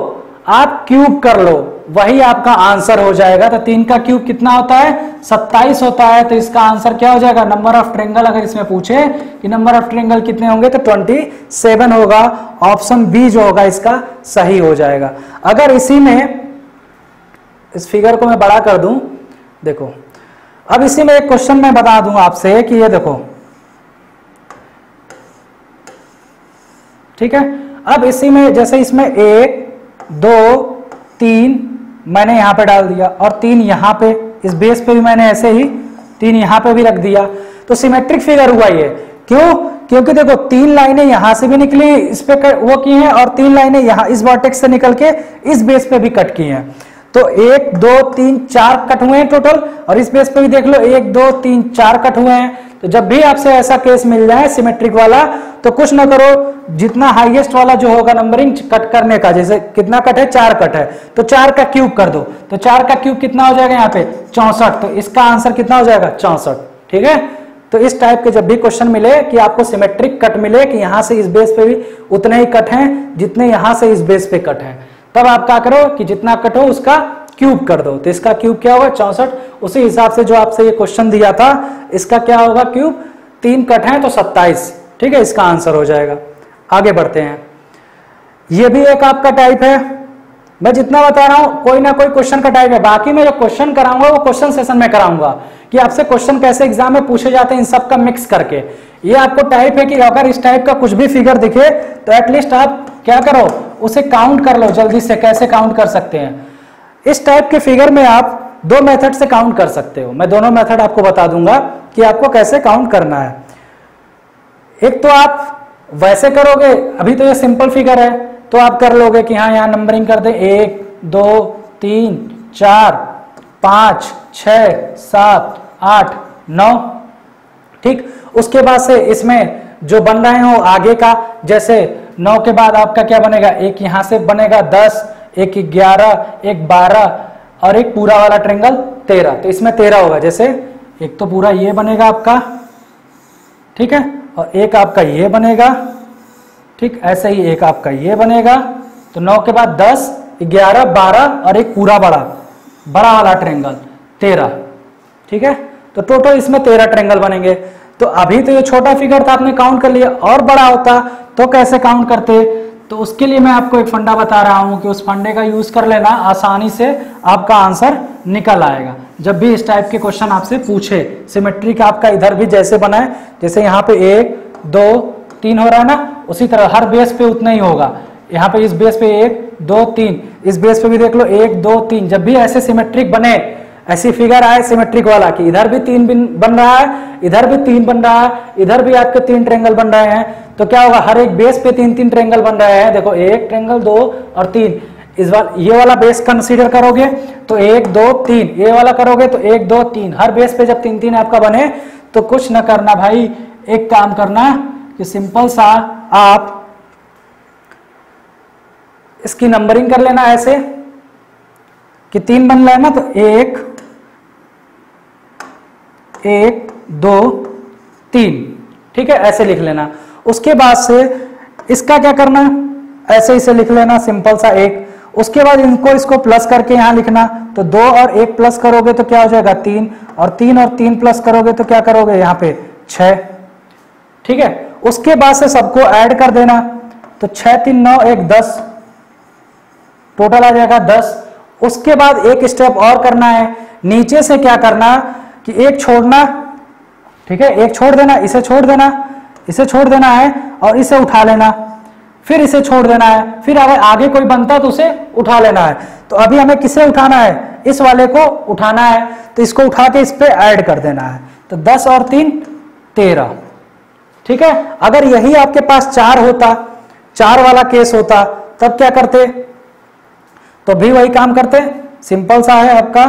आप क्यूब कर लो, वही आपका आंसर हो जाएगा। तो तीन का क्यूब कितना होता है, सत्ताईस होता है। तो इसका आंसर क्या हो जाएगा, नंबर ऑफ ट्रायंगल अगर इसमें पूछे कि नंबर ऑफ ट्रायंगल कितने होंगे तो सत्ताईस होगा। ऑप्शन बी जो होगा इसका सही हो जाएगा। अगर इसी में इस फिगर को मैं बड़ा कर दूं, देखो अब इसी में एक क्वेश्चन मैं बता दूं आपसे कि ये देखो, ठीक है। अब इसी में जैसे इसमें एक दो तीन मैंने यहां पे डाल दिया और तीन यहां पे, इस बेस पे भी मैंने ऐसे ही तीन यहां पे भी रख दिया, तो सिमेट्रिक फिगर हुआ ये। क्यों? क्योंकि देखो तीन लाइनें यहां से भी निकली, इस पे वो की हैं, और तीन लाइनें यहां इस वर्टेक्स से निकल के इस बेस पे भी कट की हैं। तो एक दो तीन चार कट हुए हैं टोटल, और इस बेस पे भी देख लो एक दो तीन चार कट हुए हैं। तो जब भी आपसे ऐसा केस मिल जाए सिमेट्रिक वाला, तो कुछ ना करो, जितना हाईएस्ट वाला जो होगा नंबरिंग कट करने का, जैसे कितना कट है, चार कट है, तो चार का क्यूब कर दो। तो चार का क्यूब कितना हो जाएगा यहाँ पे, चौसठ। तो इसका आंसर कितना हो जाएगा, चौसठ। ठीक है। तो इस टाइप के जब भी क्वेश्चन मिले कि आपको सिमेट्रिक कट मिले कि यहां से इस बेस पे भी उतने ही कट हैं जितने यहां से इस बेस पे कट हैं, तब आप क्या करो कि जितना कट हो उसका क्यूब कर दो। तो इसका क्यूब क्या होगा, चौसठ। उसी हिसाब से जो आपसे ये क्वेश्चन दिया था, इसका क्या होगा क्यूब, तीन कट हैं तो सत्ताईस। ठीक है, इसका आंसर हो जाएगा। आगे बढ़ते हैं। ये भी एक आपका टाइप है। मैं जितना बता रहा हूं कोई ना कोई क्वेश्चन का टाइप है। बाकी मैं जो क्वेश्चन कराऊंगा वो क्वेश्चन सेशन में कराऊंगा कि आपसे क्वेश्चन कैसे एग्जाम में पूछे जाते हैं, इन सब का मिक्स करके। ये आपको टाइप है कि अगर इस टाइप का कुछ भी फिगर दिखे तो एटलीस्ट आप क्या करो, उसे काउंट कर लो जल्दी से। कैसे काउंट कर सकते हैं, इस टाइप के फिगर में आप दो मेथड से काउंट कर सकते हो। मैं दोनों मेथड आपको बता दूंगा कि आपको कैसे काउंट करना है। एक तो आप वैसे करोगे, अभी तो ये सिंपल फिगर है, तो आप कर लोगे कि हाँ यहाँ नंबरिंग कर दे, एक दो तीन चार पाँच छः सात आठ नौ। ठीक, उसके बाद से इसमें जो बन रहे हो आगे का, जैसे नौ के बाद आपका क्या बनेगा, एक यहाँ से बनेगा दस, एक ग्यारह, एक बारह और एक पूरा वाला ट्रायंगल तेरह। तो इसमें तेरह होगा। जैसे एक तो पूरा ये बनेगा आपका, ठीक है, और एक आपका ये बनेगा। ठीक, ऐसे ही एक आपका ये बनेगा। तो नौ के बाद दस, ग्यारह, बारह और एक पूरा बड़ा बड़ा वाला ट्रायंगल तेरह। ठीक है, तो टोटल इसमें तेरह ट्रायंगल बनेंगे। तो अभी तो ये छोटा फिगर था, आपने काउंट कर लिया। और बड़ा होता तो कैसे काउंट करते, तो उसके लिए मैं आपको एक फंडा बता रहा हूं कि उस फंडे का यूज कर लेना, आसानी से आपका आंसर निकल आएगा। जब भी इस टाइप के क्वेश्चन आपसे पूछे, सिमेट्री का आपका इधर भी जैसे बना है, जैसे यहाँ पे एक दो तीन हो रहा है ना, उसी तरह हर बेस पे उतना ही होगा। यहाँ पे इस बेस पे एक दो तीन, इस बेस पे भी देख लो एक दो तीन। जब भी ऐसे सिमेट्रिक बने, ऐसी फिगर आए सिमेट्रिक वाला कि इधर भी तीन बन रहा है, इधर भी तीन बन रहा है, इधर भी आपके तीन ट्रायंगल बन रहे हैं, तो क्या होगा, हर एक बेस पे तीन तीन ट्रायंगल बन रहे हैं। देखो एक ट्रायंगल, दो और तीन। इस बार ये वाला बेस कंसीडर करोगे तो एक दो तीन, ये वाला करोगे तो एक दो तीन। हर बेस पे जब तीन तीन आपका बने तो कुछ न करना भाई, एक काम करना कि सिंपल सा आप इसकी नंबरिंग कर लेना ऐसे कि तीन बन रहा है ना, तो एक एक दो तीन। ठीक है, ऐसे लिख लेना। उसके बाद से इसका क्या करना, ऐसे इसे लिख लेना सिंपल सा एक। उसके बाद इनको इसको प्लस करके यहां लिखना, तो दो और एक प्लस करोगे तो क्या हो जाएगा, तीन। और तीन और तीन प्लस करोगे तो क्या करोगे, यहाँ पे छह। ठीक है, उसके बाद से सबको ऐड कर देना, तो छह तीन नौ, एक दस, टोटल आ जाएगा दस। उसके बाद एक स्टेप और करना है, नीचे से क्या करना कि एक छोड़ना, ठीक है, एक छोड़ देना, इसे छोड़ देना, इसे छोड़ देना है और इसे उठा लेना, फिर इसे छोड़ देना है, फिर अगर आगे कोई बनता है तो उसे उठा लेना है। तो अभी हमें किसे उठाना है, इस वाले को उठाना है, तो इसको उठा के इस पे ऐड कर देना है। तो दस और तीन तेरह। ठीक है, अगर यही आपके पास चार होता, चार वाला केस होता, तब क्या करते, तो भी वही काम करते। सिंपल सा है आपका,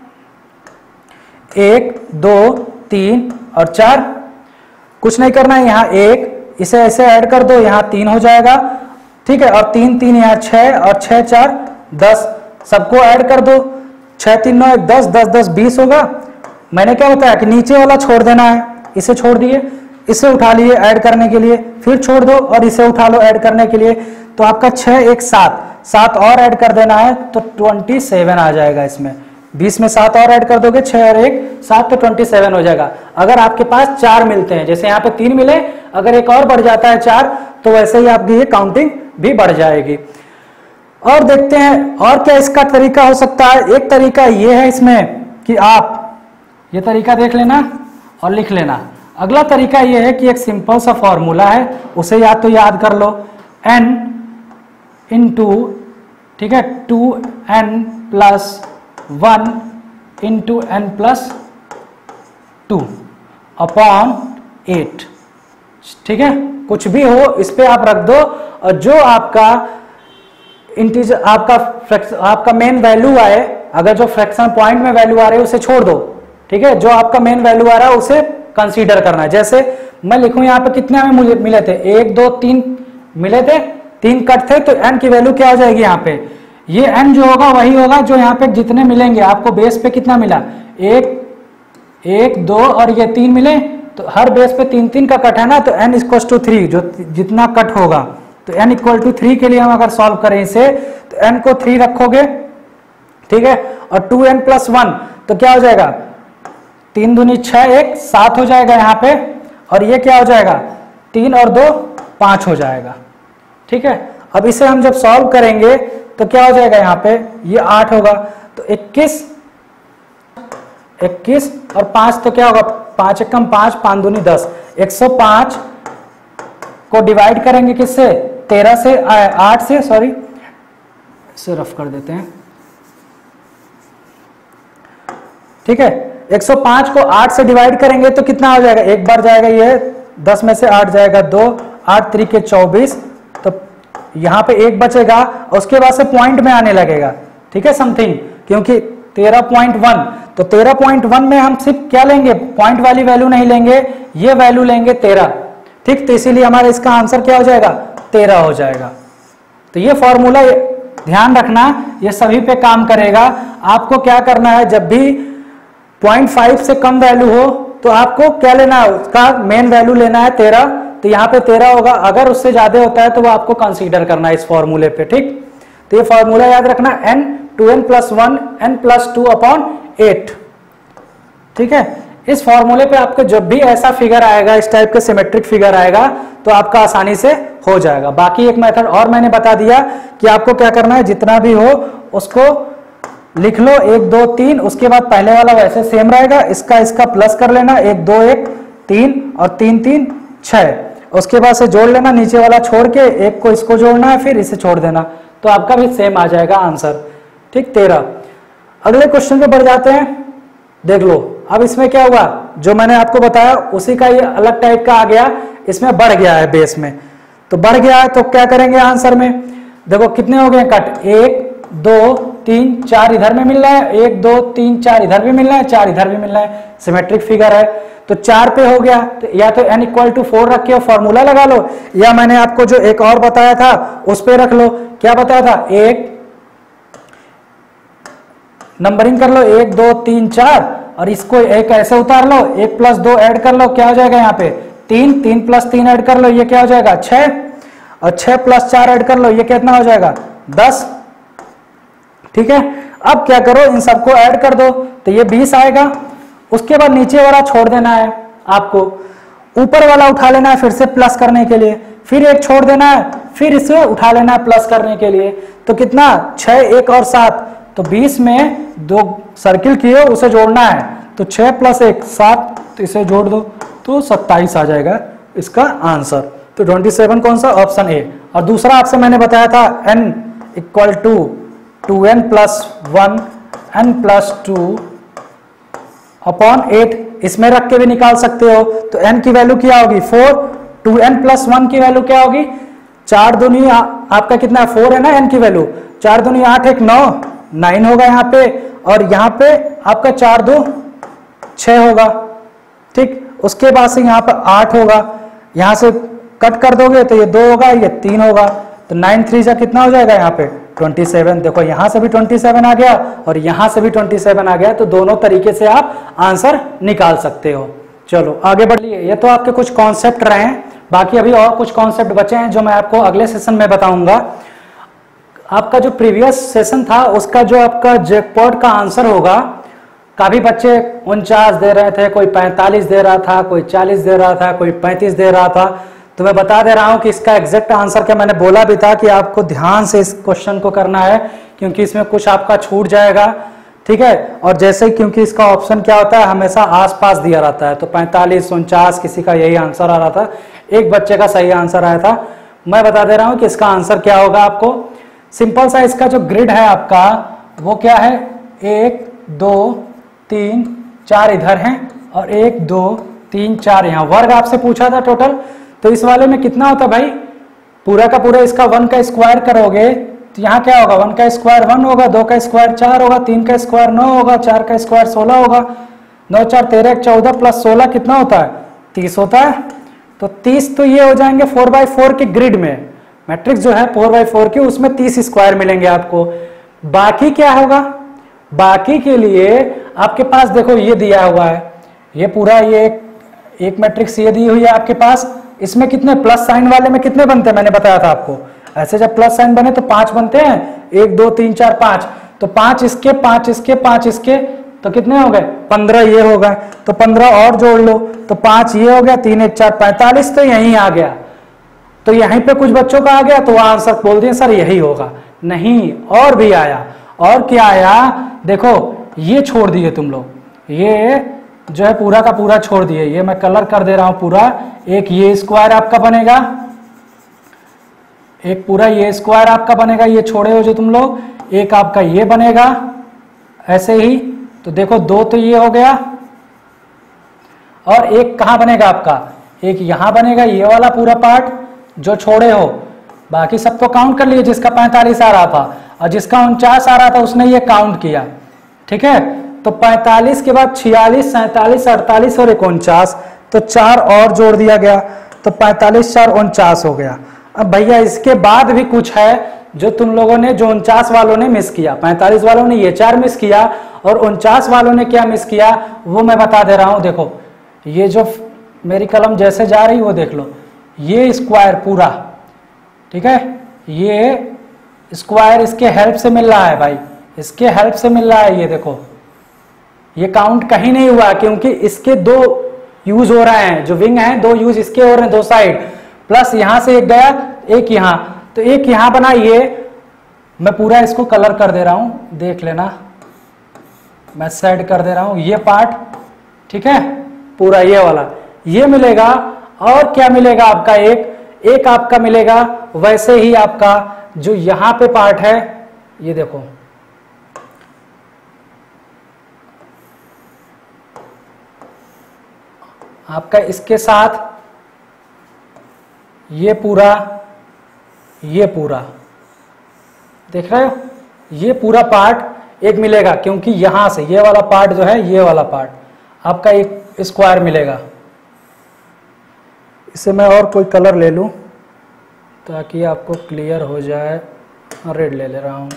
एक दो तीन और चार, कुछ नहीं करना है। यहाँ एक, इसे ऐसे ऐड कर दो, यहाँ तीन हो जाएगा। ठीक है, और तीन तीन यहाँ छह, और छह चार दस, सबको ऐड कर दो। छह तीन नौ, एक दस, दस दस बीस होगा। मैंने क्या बताया कि नीचे वाला छोड़ देना है, इसे छोड़ दिए, इसे उठा लिए ऐड करने के लिए, फिर छोड़ दो और इसे उठा लो ऐड करने के लिए। तो आपका छह एक सात, सात और ऐड कर देना है तो सत्ताईस आ जाएगा इसमें। बीस में सात और ऐड कर दोगे, छह और एक सात, तो सत्ताईस हो जाएगा। अगर आपके पास चार मिलते हैं, जैसे यहाँ पे तीन मिले, अगर एक और बढ़ जाता है चार, तो वैसे ही आपकी ये काउंटिंग भी बढ़ जाएगी। और देखते हैं और क्या इसका तरीका हो सकता है। एक तरीका ये है इसमें कि आप ये तरीका देख लेना और लिख लेना। अगला तरीका ये है कि एक सिंपल सा फॉर्मूला है, उसे या तो याद कर लो, n इंटू, ठीक है, two n plus one into n plus two upon eight. ठीक है, कुछ भी हो इस पे आप रख दो, और जो आपका इंटीजर आपका आपका मेन वैल्यू आए, अगर जो फ्रैक्शन पॉइंट में वैल्यू आ रही है उसे छोड़ दो। ठीक है, जो आपका मेन वैल्यू आ रहा है उसे कंसीडर करना है। जैसे मैं लिखूं यहाँ पे कितने हमें मिले थे, एक दो तीन मिले थे, तीन कट थे, तो n की वैल्यू क्या हो जाएगी यहाँ पे, ये n जो होगा वही होगा जो यहाँ पे जितने मिलेंगे। आपको बेस पे कितना मिला, एक एक दो और ये तीन मिले, तो हर बेस पे तीन तीन का कट है ना, तो n इक्वल टू थ्री, जो जितना कट होगा, तो n इक्वल टू थ्री के लिए हम अगर सॉल्व करें इसे, तो n को थ्री रखोगे, ठीक है, और टू एन प्लस वन, तो क्या हो जाएगा, तीन दूनी छह, एक सात हो जाएगा यहाँ पे, और ये क्या हो जाएगा, तीन और दो पांच हो जाएगा। ठीक है, अब इसे हम जब सॉल्व करेंगे तो क्या हो जाएगा, यहाँ पे ये आठ होगा, तो इक्कीस इक्कीस और पांच, तो क्या होगा, पांच एक कम पांच, पांच दूनी दस, एक सौ पांच को डिवाइड करेंगे किससे, तेरह से, आठ से, सॉरी इसे रफ कर देते हैं। ठीक है, एक सौ पांच को आठ से डिवाइड करेंगे तो कितना हो जाएगा, एक बार जाएगा ये, दस में से आठ जाएगा दो, आठ तरीके चौबीस, तो यहाँ पे एक बचेगा, और उसके बाद से पॉइंट में आने लगेगा। ठीक है, समथिंग, क्योंकि तेरह पॉइंट वन, तो तेरह पॉइंट वन में हम सिर्फ क्या लेंगे, पॉइंट वाली वैल्यू नहीं लेंगे, ये वैल्यू लेंगे तेरह। ठीक, तो इसीलिए हमारा इसका आंसर क्या हो जाएगा, तेरह हो जाएगा। तो ये फॉर्मूला ध्यान रखना, ये सभी पे काम करेगा। आपको क्या करना है, जब भी पॉइंट फाइव से कम वैल्यू हो तो आपको क्या लेना है, उसका मेन वैल्यू लेना है तेरह, तो यहाँ पे तेरह होगा। अगर उससे ज्यादा होता है तो वो आपको कंसीडर करना है इस फॉर्मूले पे। ठीक, तो ये फॉर्मूला याद रखना, n two n plus one n plus two upon eight. ठीक है, इस फॉर्मूले पे आपको जब भी ऐसा फिगर आएगा, इस टाइप का सिमेट्रिक फिगर आएगा, तो आपका आसानी से हो जाएगा। बाकी एक मेथड और मैंने बता दिया कि आपको क्या करना है, जितना भी हो उसको लिख लो, एक दो तीन, उसके बाद पहले वाला वैसे सेम रहेगा, इसका इसका प्लस कर लेना, एक दो एक तीन और तीन तीन छह, उसके बाद से जोड़ लेना, नीचे वाला छोड़ के एक को इसको जोड़ना है, फिर इसे छोड़ देना, तो आपका भी सेम आ जाएगा आंसर। ठीक, तेरह। अगले क्वेश्चन पे बढ़ जाते हैं, देख लो। अब इसमें क्या हुआ, जो मैंने आपको बताया उसी का ये अलग टाइप का आ गया, इसमें बढ़ गया है बेस में, तो बढ़ गया है तो क्या करेंगे आंसर में, देखो कितने हो गए कट, एक दो तीन चार इधर में मिल रहा है, एक दो तीन चार इधर भी मिल रहा है, चार इधर भी मिल रहा है, सिमेट्रिक फिगर है, तो चार पे हो गया। तो या तो n इक्वल टू फोर रख के फॉर्मूला लगा लो, या मैंने आपको जो एक और बताया था उस पे रख लो। क्या बताया था, एक नंबरिंग कर लो, एक दो तीन चार, और इसको एक ऐसे उतार लो, एक प्लस दो ऐड कर लो, क्या हो जाएगा यहाँ पे तीन, तीन प्लस तीन ऐड कर लो, ये क्या हो जाएगा छह, और छह प्लस चार ऐड कर लो, ये कितना हो जाएगा दस। ठीक है, अब क्या करो, इन सबको ऐड कर दो, तो ये बीस आएगा। उसके बाद नीचे वाला छोड़ देना है आपको, ऊपर वाला उठा लेना है फिर से प्लस करने के लिए, फिर एक छोड़ देना है, फिर इसे उठा लेना है प्लस करने के लिए, तो कितना छह, एक और सात, तो बीस में दो सर्किल किए उसे जोड़ना है, तो छह प्लस एक सात, तो इसे जोड़ दो तो सत्ताईस आ जाएगा इसका आंसर। तो सत्ताईस कौन सा, ऑप्शन ए। और दूसरा आपसे मैंने बताया था n equal to two n plus one n plus two upon eight, इसमें रख के भी निकाल सकते हो। तो n की वैल्यू क्या होगी four, two n plus one की वैल्यू क्या होगी, चार दूनी आपका कितना है फोर है ना, n की वैल्यू, चार दूनी आठ, एक नौ, नाइन होगा यहाँ पे, और यहाँ पे आपका चार दो छह होगा। ठीक, उसके बाद से यहाँ पर आठ होगा, यहाँ से कट कर दोगे तो ये दो होगा, ये तीन होगा, तो नाइन थ्री जा कितना हो जाएगा यहाँ पे सत्ताईस। देखो यहाँ से भी सत्ताईस आ गया और यहाँ से भी सत्ताईस आ गया, तो दोनों तरीके से आप आंसर निकाल सकते हो। चलो आगे बढ़िए, ये तो आपके कुछ कॉन्सेप्ट रहे हैं, बाकी अभी और कुछ कॉन्सेप्ट बचे हैं जो मैं आपको अगले सेशन में बताऊंगा। आपका जो प्रीवियस सेशन था उसका जो आपका जैकपॉट का आंसर होगा, काफी बच्चे उनचास दे रहे थे, कोई पैंतालीस दे रहा था, कोई चालीस दे रहा था, कोई पैंतीस दे रहा था। तो मैं बता दे रहा हूं कि इसका एग्जैक्ट आंसर क्या, मैंने बोला भी था कि आपको ध्यान से इस क्वेश्चन को करना है क्योंकि इसमें कुछ आपका छूट जाएगा, ठीक है। और जैसे क्योंकि इसका ऑप्शन क्या होता है, हमेशा आसपास दिया रहता है, तो पैंतालीस उनचास किसी का यही आंसर आ रहा था, एक बच्चे का सही आंसर आया था। मैं बता दे रहा हूं कि इसका आंसर क्या होगा। आपको सिंपल सा इसका जो ग्रिड है आपका वो क्या है, एक दो तीन चार इधर हैं और एक दो तीन चार यहाँ। वर्ग आपसे पूछा था टोटल, तो इस वाले में कितना होता भाई, पूरा का पूरा इसका वन का स्क्वायर करोगे तो यहाँ क्या होगा, वन का स्क्वायर वन होगा, दो का स्क्वायर चार होगा, तीन का स्क्वायर नौ होगा, चार का स्क्वायर सोलह होगा, नौ चार तेरह चौदह प्लस सोलह कितना होता है, तीस होता है। तो तीस तो ये हो जाएंगे फोर बाई फोर के ग्रिड में, मैट्रिक्स जो है फोर बाई फोर की, उसमें तीस स्क्वायर मिलेंगे आपको। बाकी क्या होगा, बाकी के लिए आपके पास देखो ये दिया हुआ है, ये पूरा ये एक, एक मैट्रिक्स ये दी हुई है आपके पास, इसमें कितने प्लस साइन वाले में कितने बनते हैं, मैंने बताया था आपको। ऐसे जब प्लस साइन बने तो पांच बनते हैं, एक दो तीन चार पांच, तो पांच इसके पांच इसके पांच इसके, तो कितने हो गए, पंद्रह ये हो गए। तो पंद्रह और जोड़ लो तो पांच ये हो गया, तीन एक चार पैंतालीस, तो यहीं आ गया। तो यहीं पे कुछ बच्चों का आ गया तो आंसर बोल दिए सर यही होगा, नहीं और भी आया। और क्या आया, देखो ये छोड़ दिए तुम लोग, ये जो है पूरा का पूरा छोड़ दिए, ये मैं कलर कर दे रहा हूं पूरा। एक ये स्क्वायर आपका बनेगा, एक पूरा ये स्क्वायर आपका बनेगा, ये छोड़े हो जो तुम लोग, एक आपका ये बनेगा ऐसे ही। तो देखो दो तो ये हो गया, और एक कहां बनेगा आपका, एक यहां बनेगा, ये वाला पूरा पार्ट जो छोड़े हो। बाकी सब तो काउंट कर लिए, जिसका पैंतालीस आ रहा था और जिसका उनचास आ रहा था उसने ये काउंट किया, ठीक है। तो पैंतालीस के बाद छियालीस सैंतालीस अड़तालीस और एक उनचास, तो चार और जोड़ दिया गया, तो पैंतालीस चार उनचास हो गया। अब भैया इसके बाद भी कुछ है जो तुम लोगों ने, जो उनचास वालों ने मिस किया, पैंतालीस वालों ने ये चार मिस किया और उनचास वालों ने क्या मिस किया वो मैं बता दे रहा हूं। देखो ये जो मेरी कलम जैसे जा रही वो देख लो, ये स्क्वायर पूरा, ठीक है, ये स्क्वायर इसके हेल्प से मिल रहा है भाई, इसके हेल्प से मिल रहा है। ये देखो ये काउंट कहीं नहीं हुआ क्योंकि इसके दो यूज हो रहे हैं, जो विंग है दो यूज इसके हो रहे हैं, दो साइड, प्लस यहां से एक गया एक यहां, तो एक यहां बना। ये मैं पूरा इसको कलर कर दे रहा हूं, देख लेना, मैं सेट कर दे रहा हूं ये पार्ट, ठीक है, पूरा ये वाला ये मिलेगा। और क्या मिलेगा आपका, एक एक आपका मिलेगा वैसे ही आपका जो यहां पे पार्ट है, ये देखो आपका इसके साथ ये पूरा, ये पूरा देख रहे हो, ये पूरा पार्ट एक मिलेगा क्योंकि यहां से ये वाला पार्ट जो है, ये वाला पार्ट आपका एक स्क्वायर मिलेगा। इसे मैं और कोई कलर ले लूं ताकि आपको क्लियर हो जाए, रेड ले ले रहा हूं,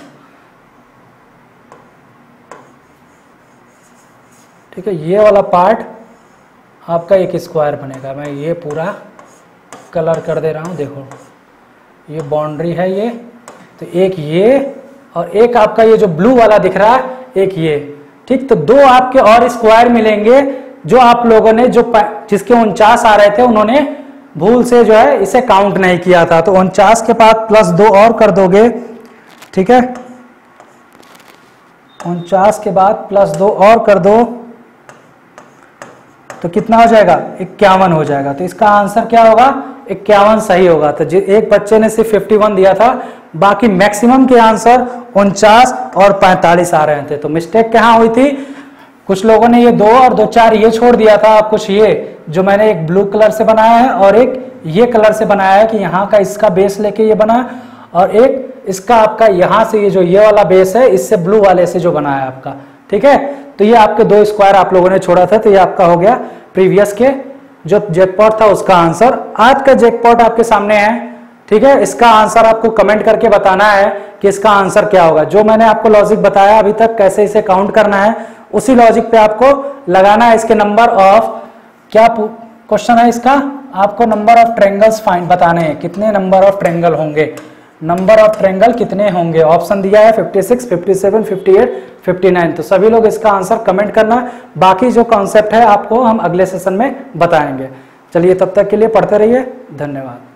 ठीक है। ये वाला पार्ट आपका एक स्क्वायर बनेगा, मैं ये पूरा कलर कर दे रहा हूं, देखो ये बाउंड्री है ये, तो एक ये और एक आपका ये जो ब्लू वाला दिख रहा है, एक ये, ठीक। तो दो आपके और स्क्वायर मिलेंगे जो आप लोगों ने, जो जिसके उनचास आ रहे थे उन्होंने भूल से जो है इसे काउंट नहीं किया था, तो उनचास के बाद प्लस दो और कर दोगे, ठीक है, उनचास के बाद प्लस दो और कर दो तो कितना हो जाएगा, इक्यावन हो जाएगा। तो इसका आंसर क्या होगा, इक्यावन सही होगा। तो एक बच्चे ने सिर्फ इक्यावन दिया था, बाकी मैक्सिमम के आंसर उनचास और पैंतालीस आ रहे थे। तो मिस्टेक कहाँ हुई थी, कुछ लोगों ने ये दो और दो चार ये छोड़ दिया था, कुछ ये जो मैंने एक ब्लू कलर से बनाया है और एक ये कलर से बनाया है कि यहाँ का इसका बेस लेके ये बना, और एक इसका आपका यहाँ से ये जो ये वाला बेस है इससे ब्लू वाले से जो बना है आपका, ठीक है। तो ये आपके दो स्क्वायर आप लोगों ने छोड़ा था, तो ये आपका हो गया प्रीवियस के जो जैकपॉट था उसका आंसर। आज का जैकपॉट आपके सामने है, ठीक है। इसका आंसर आपको कमेंट करके बताना है कि इसका आंसर क्या होगा। जो मैंने आपको लॉजिक बताया अभी तक कैसे इसे काउंट करना है, उसी लॉजिक पे आपको लगाना है। इसके नंबर ऑफ, क्या क्वेश्चन है इसका, आपको नंबर ऑफ ट्रायंगल्स फाइंड बताने हैं, कितने नंबर ऑफ ट्रायंगल होंगे, नंबर ऑफ ट्रायंगल कितने होंगे? ऑप्शन दिया है छप्पन, सत्तावन, अट्ठावन, उनसठ। तो सभी लोग इसका आंसर कमेंट करना। बाकी जो कॉन्सेप्ट है आपको हम अगले सेशन में बताएंगे। चलिए तब तक के लिए पढ़ते रहिए। धन्यवाद।